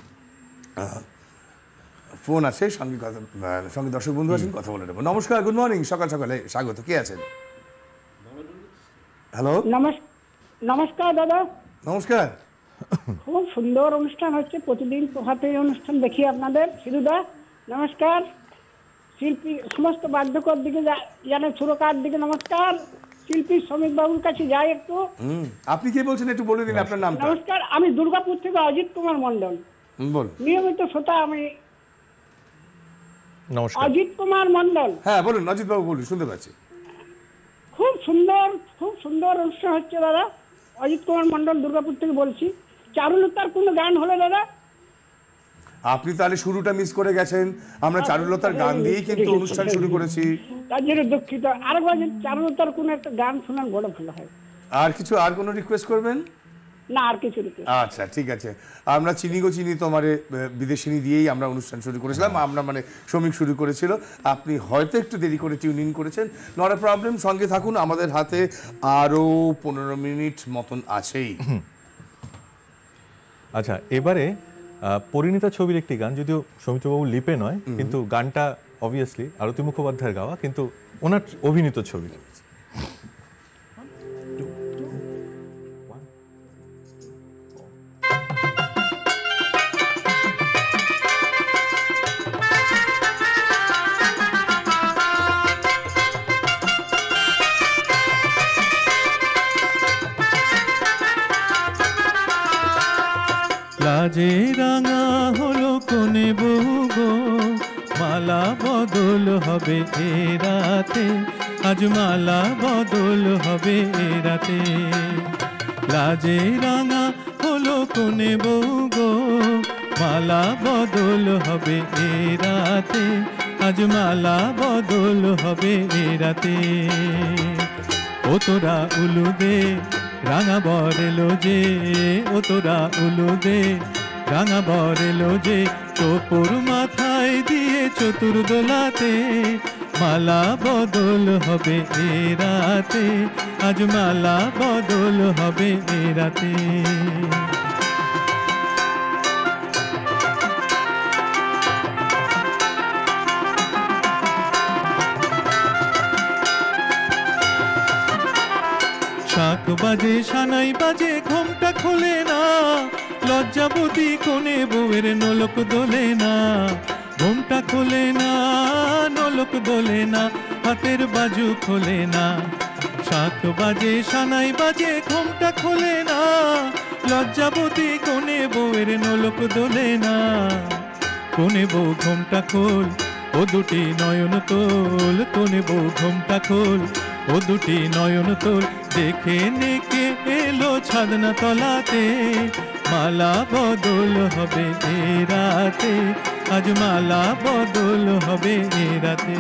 ফোন আছে, সঙ্গে কথা সঙ্গে দর্শক বন্ধু আছেন, কথা বলে নেব। নমস্কার, গুড মর্নিং, সকাল সকালে স্বাগত। কে আছেন? হ্যালো, নমস্কার দাদা। নমস্কার। খুব সুন্দর অনুষ্ঠান হচ্ছে, প্রতিদিন প্রভাতে অনুষ্ঠান দেখি আপনাদের। সিধুদা নমস্কার, শিল্পী সমস্ত বাদ্যকর দিকে জানে, সুরকার দিকে নমস্কার, শিল্পী শ্রমিক বাবুর কাছে যাই একটু। আপনি কে বলছেন একটু বলে দিন আপনার নামটা। নমস্কার, আমি দুর্গাপুর থেকে অজিত কুমার মন্ডল, নিয়মিত শ্রোতা আমি। নমস্কার, অজিত কুমার মন্ডল। হ্যাঁ বলুন, অজিত বাবু বলুন, শুনতে পাচ্ছি। খুব সুন্দর, খুব সুন্দর অনুষ্ঠান হচ্ছে দাদা। অজিত কুমার মন্ডল দুর্গাপুর থেকে বলছি। চারুলতার কোনো গান হলো দাদা? আপনি তাহলে শুরুটা মিস করে গেছেন। আমরা চারুলতার গান দিয়েই কিন্তু অনুষ্ঠান শুরু করেছি। তার জন্য দুঃখিত। আরেকবার যদি চারুলতার কোনো একটা গান শোনান বড় ভালো হয়। আর কিছু আর কোনো রিকোয়েস্ট করবেন? না, আর কিছু রিকোয়েস্ট। আচ্ছা ঠিক আছে। আমরা চিনি গো চিনি তোমারে বিদেশিনী দিয়েই আমরা অনুষ্ঠান শুরু করেছিলাম। আমরা মানে শ্রমিক শুরু করেছিল। আপনি হয়তো একটু দেরি করে টিউন ইন করেছেন, নট আ প্রবলেম। সঙ্গে থাকুন, আমাদের হাতে আরও পনেরো মিনিট মতন আছেই। আচ্ছা, এবারে পরিণীতা ছবির একটি গান, যদিও সৌমিত্রবাবু লিপে নয়, কিন্তু গানটা অবভিয়াসলি আরতি মুখোপাধ্যায়ের গাওয়া, কিন্তু ওনার অভিনীত ছবি। লাজে রাঙা হলো কোনে বউ গো, মালা বদল হবে এ রাতে, আজ মালা বদল হবে এ রাতে। লাজে রাঙা হলো কোনে বউ গো, মালা বদল হবে এ রাতে, আজ মালা বদল হবে এ রাতে। ও তোরা উলু দে রাঙা বর এলো যে, ও তোরা উলু দে রাঙা বর এলো যে, টোপর মাথায় দিয়ে চতুর্দোলাতে, মালা বদল হবে এ রাতে, আজ মালা বদল হবে এ রাতে। শাক বাজে সানাই বাজে ঘোমটা খোলে না, লজ্জাবতী কোনে বউয়ের নলক দোলে না, ঘোমটা খোলে না নলক দোলে না, হাতের বাজু খোলে না। শাক বাজে সানাই বাজে ঘোমটা খোলে না, লজ্জাবতী কোনে বউয়ের নলক দোলে না। কোনে বউ ঘোমটা খোল, ও দুটি নয়ন তোল, কোনে বউ ঘোমটা খোল, ও দুটি নয়ন তোল, দেখে নেকে এলো ছাদনা তলাতে, মালা বদল হবে এ রাতে, আজ মালা বদল হবে এ রাতে।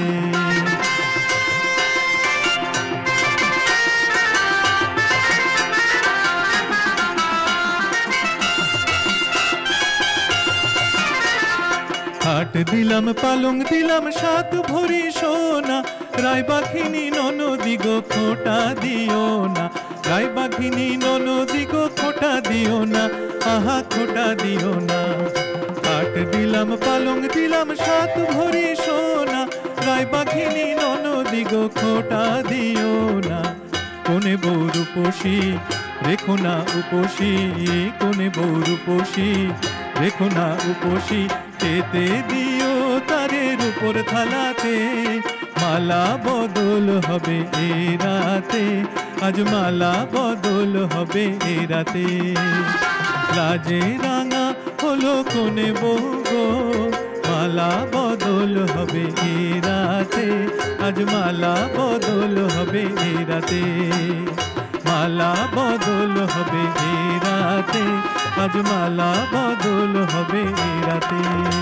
হাট দিলাম পালং দিলাম সাত ভরি সোনা, রায় বাঘিনী ননদি গো খোটা দিও না, রায় বাঘিনী ননদি গো খোটা দিও না, আহা খোটা দিও না। হাট দিলাম পালং দিলাম সাত ভরি সোনা, রায় বাঘিনী ননদি গো খোটা দিও না। কোনে বউ রূপসী রেখো না উপসী, কোনে বউ রূপসী রেখো না উপসী, খেতে দিও তারের উপর থালাতে, মালা বদল হবে এ রাতে, আজ মালা বদল হবে এ রাতে। লাজে রাঙা হলো কোনে বউ গো, মালা বদল হবে এ রাতে, আজ মালা বদল হবে এ রাতে, মালা বদল হবে এ রাতে, আজ মালা বদল হবে এ রাতে।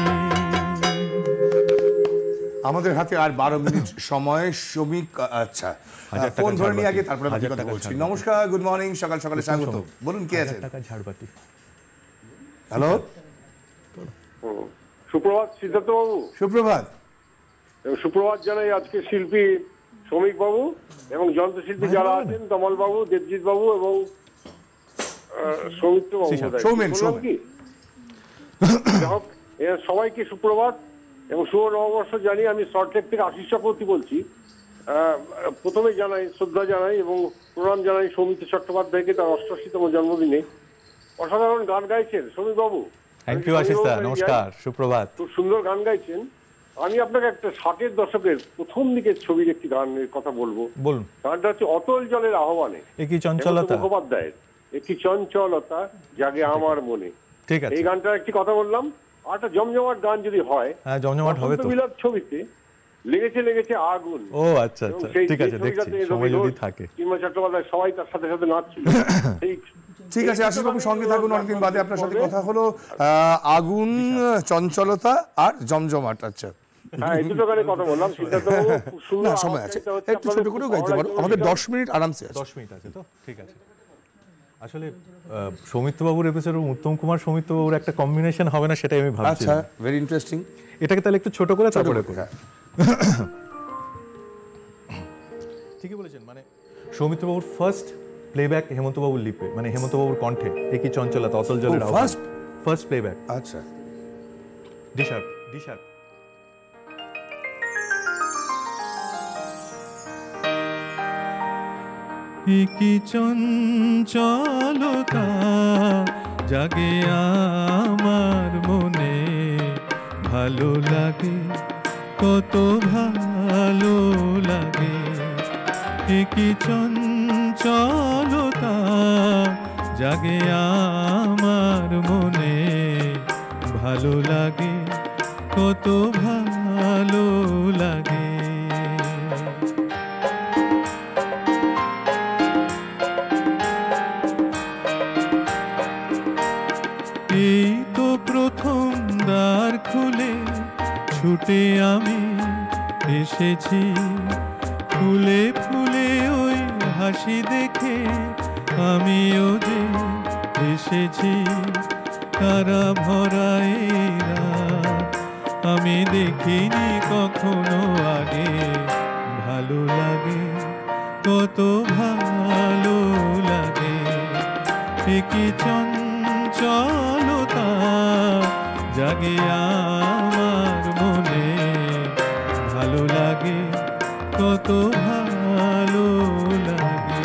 আমাদের হাতে আর বারো মিনিট সময়। শ্রমিক আচ্ছা ফোন ধরে নিয়ে আগে তারপরে বাকি কথা বলছি। নমস্কার, গুড মর্নিং, সকাল সকালে স্বাগত। বলুন কে আছেন? ঝাড়বাতি। হ্যালো, সুপ্রভাত সিদ্ধার্থ বাবু। সুপ্রভাত। সুপ্রভাত জানাই আজকে শিল্পী শ্রমিক বাবু এবং যন্ত্রশিল্পী যারা আছেন, তমল বাবু, দেবজিৎ বাবু এবং সৌমিত্র বাবু। কি সবাইকে সুপ্রভাত এবং শুভ নববর্ষ জানি। আমি সল্টলেক থেকে আশিস চক্রবর্তী বলছি। প্রথমে জানাই শ্রদ্ধা জানাই এবং প্রণাম জানাই সৌমিত্র চট্টোপাধ্যায়কে তার অষ্টাশিতম জন্মদিনে। অসাধারণ গান গাইছেন শ্রমিক বাবু। থ্যাংক ইউ আশিস দা, নমস্কার, সুপ্রভাত। খুব সুন্দর গান গাইছেন। আমি আপনাকে একটা ষাটের দশকের প্রথম দিকের ছবির একটি গানের কথা বলবো। বলুন। গানটা হচ্ছে অতল জলের আহ্বানে, একই চঞ্চলতা মুখোপাধ্যায়ের একটি চঞ্চলতা জাগে আমার মনে। ঠিক আছে, এই গানটা একটি কথা বললাম। আর একটা জমজমাট গান যদি হয়, হ্যাঁ জমজমাট হবে তো। বিলাপ ছবিতে লেগেছে লেগেছে আগুন। ও আচ্ছা আচ্ছা, ঠিক আছে, দেখছি সময় যদি থাকে। কিংবা চট্টোপাধ্যায় সবাই তার সাথে সাথে নাচছিল। সেই ঠিক আছে, আশিস বাবু সঙ্গে থাকুন, অনেকদিন বাদে আপনার সাথে কথা হলো। আগুন, চঞ্চলতা আর জমজমাট। আচ্ছা, হ্যাঁ, এই দুটো গানে কথা বললাম। না, সময় আছে, একটু ছোট করেও গাইতে পারো, আমাদের দশ মিনিট আরামসে আছে। দশ মিনিট আছে তো, ঠিক আছে। আসলে সৌমিত্রবাবুর এপিসোড উত্তম কুমার সৌমিত্রবাবুর একটা কম্বিনেশন হবে না, সেটাই আমি ভাবছি। আচ্ছা, ভেরি ইন্টারেস্টিং। এটাকে তাহলে একটু ছোট করে তারপরে ঠিকই বলেছেন। মানে সৌমিত্রবাবুর ফার্স্ট প্লেব্যাক হেমন্তবাবুর লিপে, মানে হেমন্তবাবুর কণ্ঠে, একই চঞ্চলতা, অতল জলের আওয়াজ, ফার্স্ট ফার্স্ট প্লেব্যাক। আচ্ছা, ডি শার্প, ডি শার্প। কি চঞ্চলতা জাগে আমার মনে, ভালো লাগে, কত ভালো লাগে। কি চঞ্চলতা জাগে আমার মনে, ভালো লাগে, কত ভালো লাগে। এই তো প্রথম দ্বার খুলে ছুটে আমি এসেছি, ফুলে ফুলে ওই হাসি দেখে আমিও যে এসেছি। তারা ভরা এই রাত আমি দেখিনি কখনো আগে, ভালো লাগে, কত ভালো লাগে। কি চঞ্চলতা জাগে আমার মনে, ভালো লাগে, কত ভালো লাগে।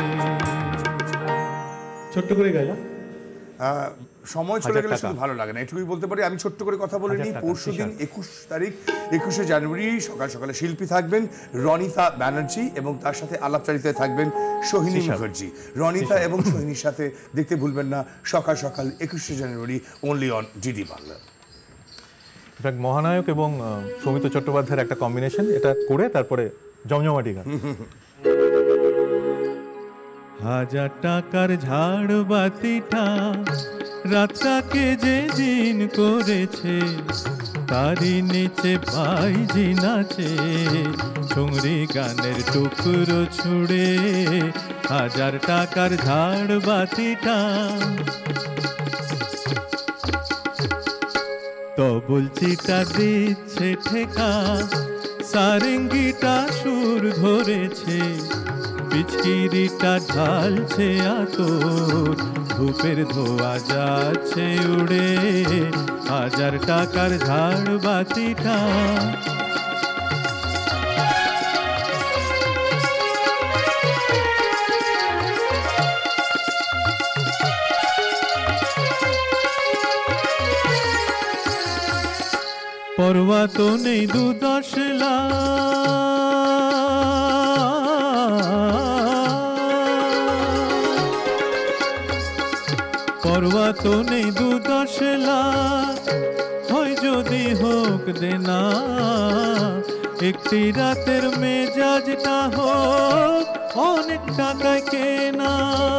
ছোট্ট করে গাইলাম, সময় চলে গেলে শুধু ভালো লাগে না, এটুকুই বলতে পারি। আমি ছোট্ট করে কথা বলে নিই। পরশু দিন একুশ তারিখ একুশে জানুয়ারি সকাল সকালে শিল্পী থাকবেন রনিতা ব্যানার্জি এবং তার সাথে আলাপচারিতায় থাকবেন সোহিনী মুখার্জি। রনিতা এবং সোহিনীর সাথে দেখতে ভুলবেন না সকাল সকাল একুশে জানুয়ারি, only on DD Bangla. In fact Mahanayak এবং সৌমিত্র চট্টোপাধ্যায়ের একটা কম্বিনেশন, এটা করে তারপরে জমজমাটি গান। হাজার টাকার ঝাড় বাতিটা রাতটাকে যে দিন করেছে, তারই নিচে ভাইজি নাচে, ঠুংরি গানের টুকরো ছুড়ে। হাজার টাকার ঝাড় বাতিটা তবলচিটা দিচ্ছে ঠেকা, সারেঙ্গিটা সুর ধরেছে, পিচকিরিটা ঢালছে আতর, ধূপের ধোয়া যাচ্ছে উড়ে। হাজার টাকার ঝাড় বাতিটা পরোয়া তো নেই দু দশ পরোয়া তো নেই দু দশ লাখ, হয় যদি হোক দেনা, একটি রাতের মেজাজটা হোক অনেক টাকায় কেনা।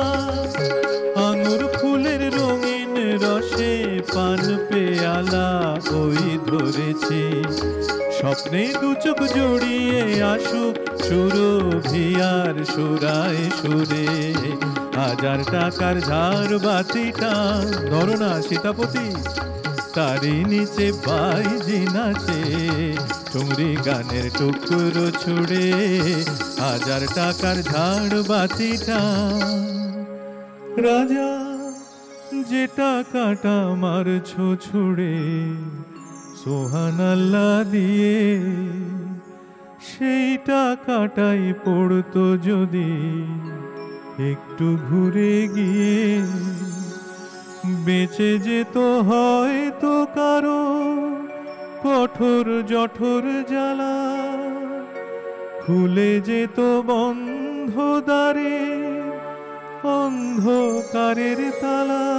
আঙুর ফুলের রঙিন রসে পান পেয়ালা ওই ধরেছি, স্বপ্নে দু চোখ জড়িয়ে আসুক সুরভিয়ার সুরায় সুরে। হাজার টাকার ঝাড় বাতিটা ধরো না সীতাপতি, তারই নিচে বাইজি নাচে, ঠুংরি গানের টুকরো ছুড়ে। হাজার টাকার ঝাড় বাতিটা রাজা যে টাকাটা মারছো ছুড়ে, সোহান আল্লাহ দিয়ে সেই টাকাটাই পড়তো যদি একটু ঘুরে গিয়ে, বেঁচে যেত হয়তো কারো কঠোর জঠোর জ্বালা, খুলে যেত বন্ধ দ্বারে অন্ধকারের তালা।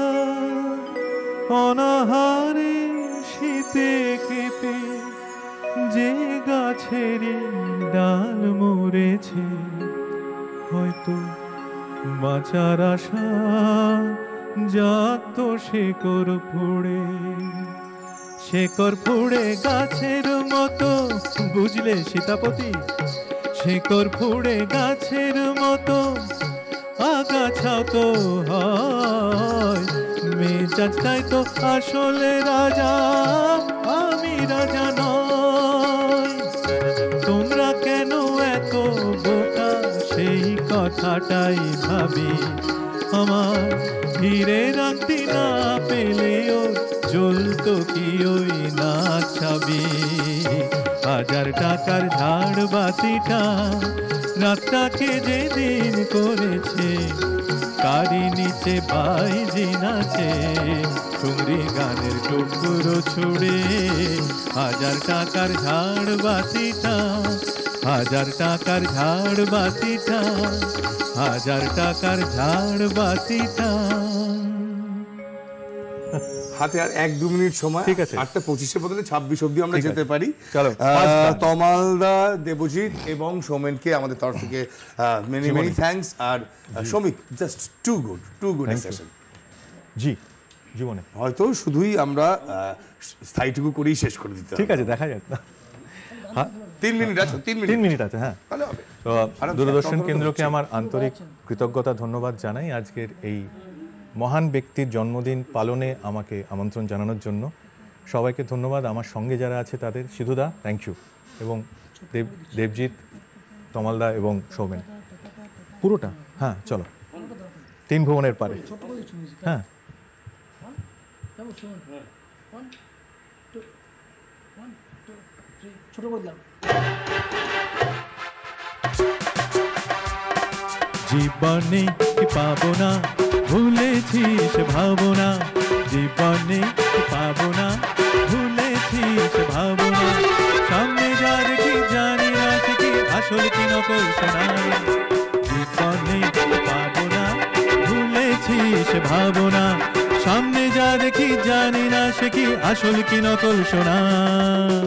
অনাহারে শীতে কেঁপে যে গাছের ডাল মরেছে, হয়তো বাঁচার আশা যত শেকড় ফুড়ে শেকড় ফুড়ে গাছের মতো, বুঝলে সীতাপতি? শেকড় ফুড়ে গাছের মতো আগাছাও তো হয়, মেজাজটাই তো আসলে রাজা, আমি রাজা নয়। তোমরা কেন এত বোকা সেই কথাটাই ভাবি, আমার ধীরে রাখতে না পেলেও জ্বলতো কি ওই না ছাবি। হাজার টাকার ঝাড় বাতিটা রাতটাকে যেদিন করেছে, কারি নিচে বাইজি নাচে ঠুংরি গানের টুকরো ছুড়ে। হাজার টাকার ঝাড় বাতিটা, হাজার টাকার ঝাড় বাতিটা, হাজার টাকার ঝাড় বাতিটা। হাতে আর এক দু মিনিট সময়, ঠিক আছে। আটটা পঁচিশের বদলে ছাব্বিশ অব্দি আমরা ঠিক যেতে আছে। পারি। চলো, আহ, first done. তমালদা, দেবজিৎ এবং সৌমেনকে আমাদের তরফ থেকে মেনি মেনি থ্যাঙ্কস। আর Soumik, just too good too good Thank you. Session. জি জীবনে হয়তো শুধুই আমরা আহ, স্থায়ীটুকু করেই শেষ করে দিতে হবে। ঠিক আছে, দেখা যাক না। হ্যাঁ, তিন মিনিট আছে, তিন মিনিট তিন মিনিট আছে। হ্যাঁ, ভালো হবে। তো দূরদর্শন কেন্দ্রকে আমার আন্তরিক কৃতজ্ঞতা ধন্যবাদ জানাই আজকের এই মহান ব্যক্তির জন্মদিন পালনে আমাকে আমন্ত্রণ জানানোর জন্য। সবাইকে ধন্যবাদ, আমার সঙ্গে যারা আছে তাদের। সিধুদা থ্যাংক ইউ, এবং দেব দেবজিৎ, তমালদা এবং সৌমেন পুরোটা। হ্যাঁ চলো, তিন ভুবনের পারে। হ্যাঁ জীবনে কি পাবো না, ভুলেছিস ভাবনা, জীবনে কি পাবো না, ভুলেছিস ভাবনা। সামনে যা দেখি জানি না সে কি আসল কি নকল শোনায়। জীবনে কি পাবো না, ভুলেছিস ভাবনা, সামনে যা দেখি জানি না সে কি আসল কি নকল শোনায়।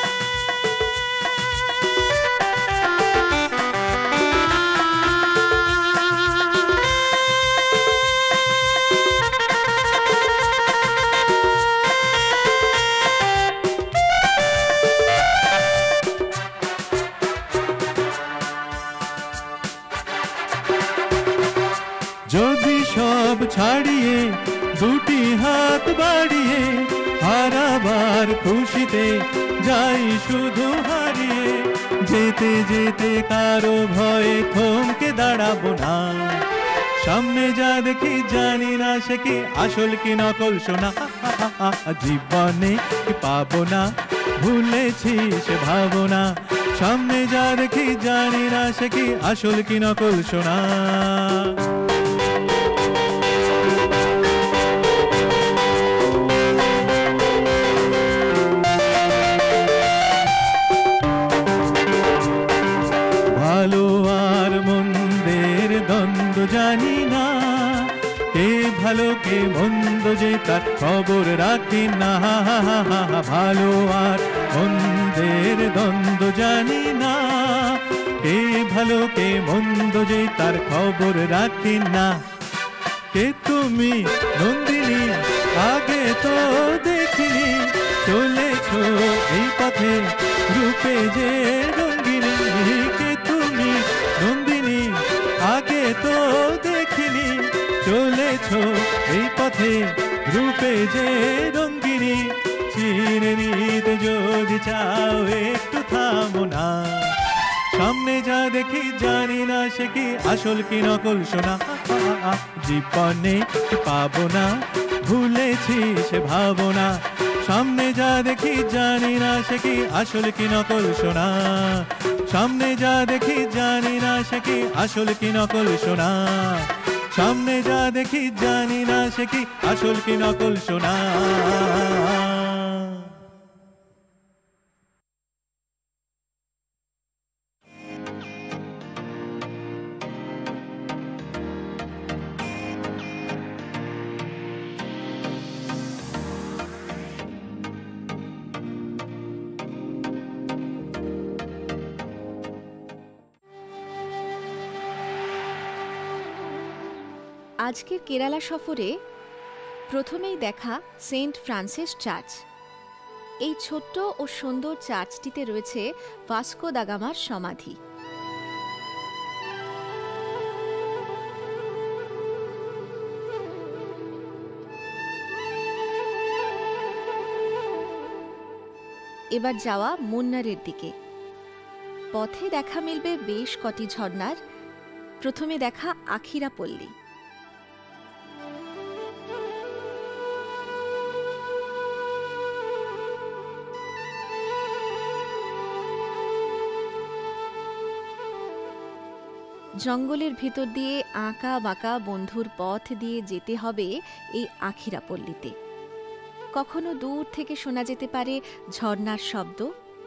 যদি সব ছাড়িয়ে দুটি হাত বাড়িয়ে হারাবার খুশিতে যাই শুধু হারিয়ে, যেতে যেতে কারো ভয়ে থমকে দাঁড়াবো না। সামনে যা দেখি জানি না সে কি আসল কি নকল শোনা। জীবনে কি পাবো না, ভুলেছিস ভাবনা, সামনে যা দেখি জানি না সে কি আসল কি নকল শোনা। ভালো আর মন্দের দ্বন্দ্ব জানি না, কে ভালো কে মন্দ যে তার খবর রাখি না। ভালো আর মন্দের দ্বন্দ্ব জানি না, কে ভালো কে মন্দ যে তার খবর রাখি না। কে তুমি নন্দিনী, আগে তো দেখিনি, চলেছ এই পথে রূপে যে রঙ্গিনী। কে তুমি নন্দিনী, আগে তো দেখিনি, চলেছ এই পথে রূপে যে রঙ্গিনী। চিনে নিতে যদি চাও একটু থামো না, সামনে যা দেখি জানি না সে কি আসল কি নকল শোনা। জীবনে কি পাবো না, ভুলেছি সে ভাবনা, সামনে যা দেখি জানি না সে কি আসল কি নকল শোনা। সামনে যা দেখি জানি না সে কি আসল কি নকল শোনা। সামনে যা দেখি জানি না সে কি আসল কি নকল শোনা। আজকের কেরালা সফরে প্রথমেই দেখা সেন্ট ফ্রান্সিস চার্চ। এই ছোট্ট ও সুন্দর চার্চটিতে রয়েছে ভাস্কো দা গামার সমাধি। এবার যাওয়া মুন্নারের দিকে। পথে দেখা মিলবে বেশ কটি ঝর্ণার। প্রথমে দেখা আখিরাপল্লী। জঙ্গলের ভিতর দিয়ে আঁকা বাঁকা বন্ধুর পথ দিয়ে যেতে হবে এই আখিরাপল্লীতে। কখনো দূর থেকে শোনা যেতে পারে ঝর্ণার শব্দ।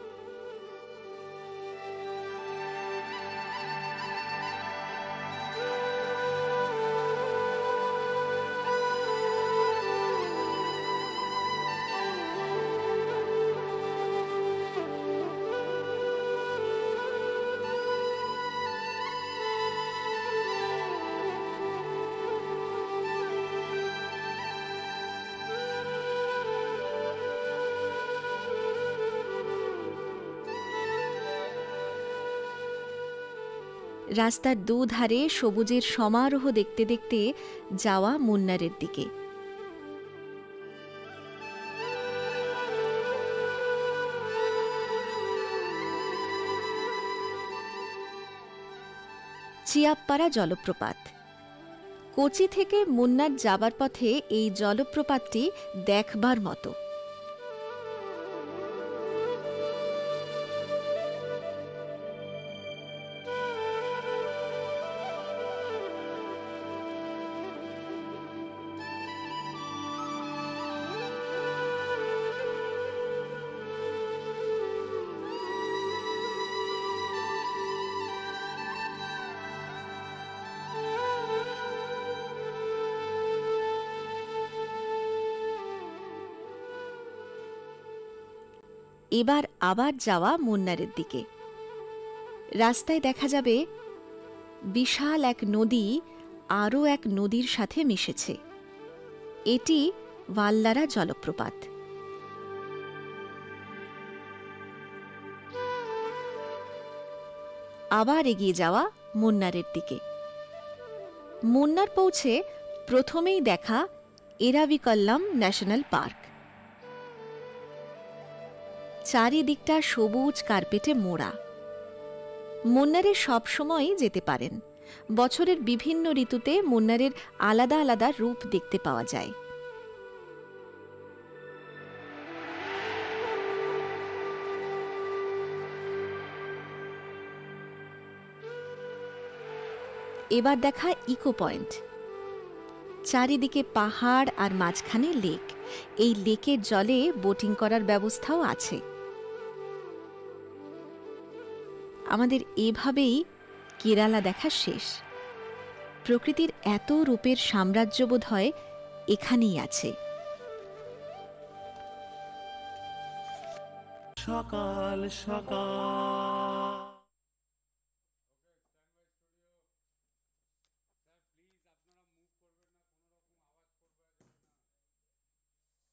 রাস্তার দুধারে সবুজের সমারোহ দেখতে দেখতে যাওয়া মুন্নারের দিকে। চিয়াপ্পাড়া জলপ্রপাত। কোচি থেকে মুন্নার যাবার পথে এই জলপ্রপাতটি দেখবার মতো। এবার আবার যাওয়া মুন্নারের দিকে। রাস্তায় দেখা যাবে বিশাল এক নদী আরও এক নদীর সাথে মিশেছে। এটি ভাল্লারা জলপ্রপাত। আবার এগিয়ে যাওয়া মুন্নারের দিকে। মুন্নার পৌঁছে প্রথমেই দেখা এরাভিকল্লাম ন্যাশনাল পার্ক। চারিদিকটা সবুজ কার্পেটে মোড়া। মুন্নারে সবসময়ই যেতে পারেন। বছরের বিভিন্ন ঋতুতে মুন্নারের আলাদা আলাদা রূপ দেখতে পাওয়া যায়। এবার দেখা ইকো পয়েন্ট। চারিদিকে পাহাড় আর মাঝখানে লেক। এই লেকের জলে বোটিং করার ব্যবস্থাও আছে। আমাদের এভাবেই কেরালা দেখা শেষ। প্রকৃতির এত রূপের সাম্রাজ্য বোধ হয় এখানেই আছে। সকাল সকাল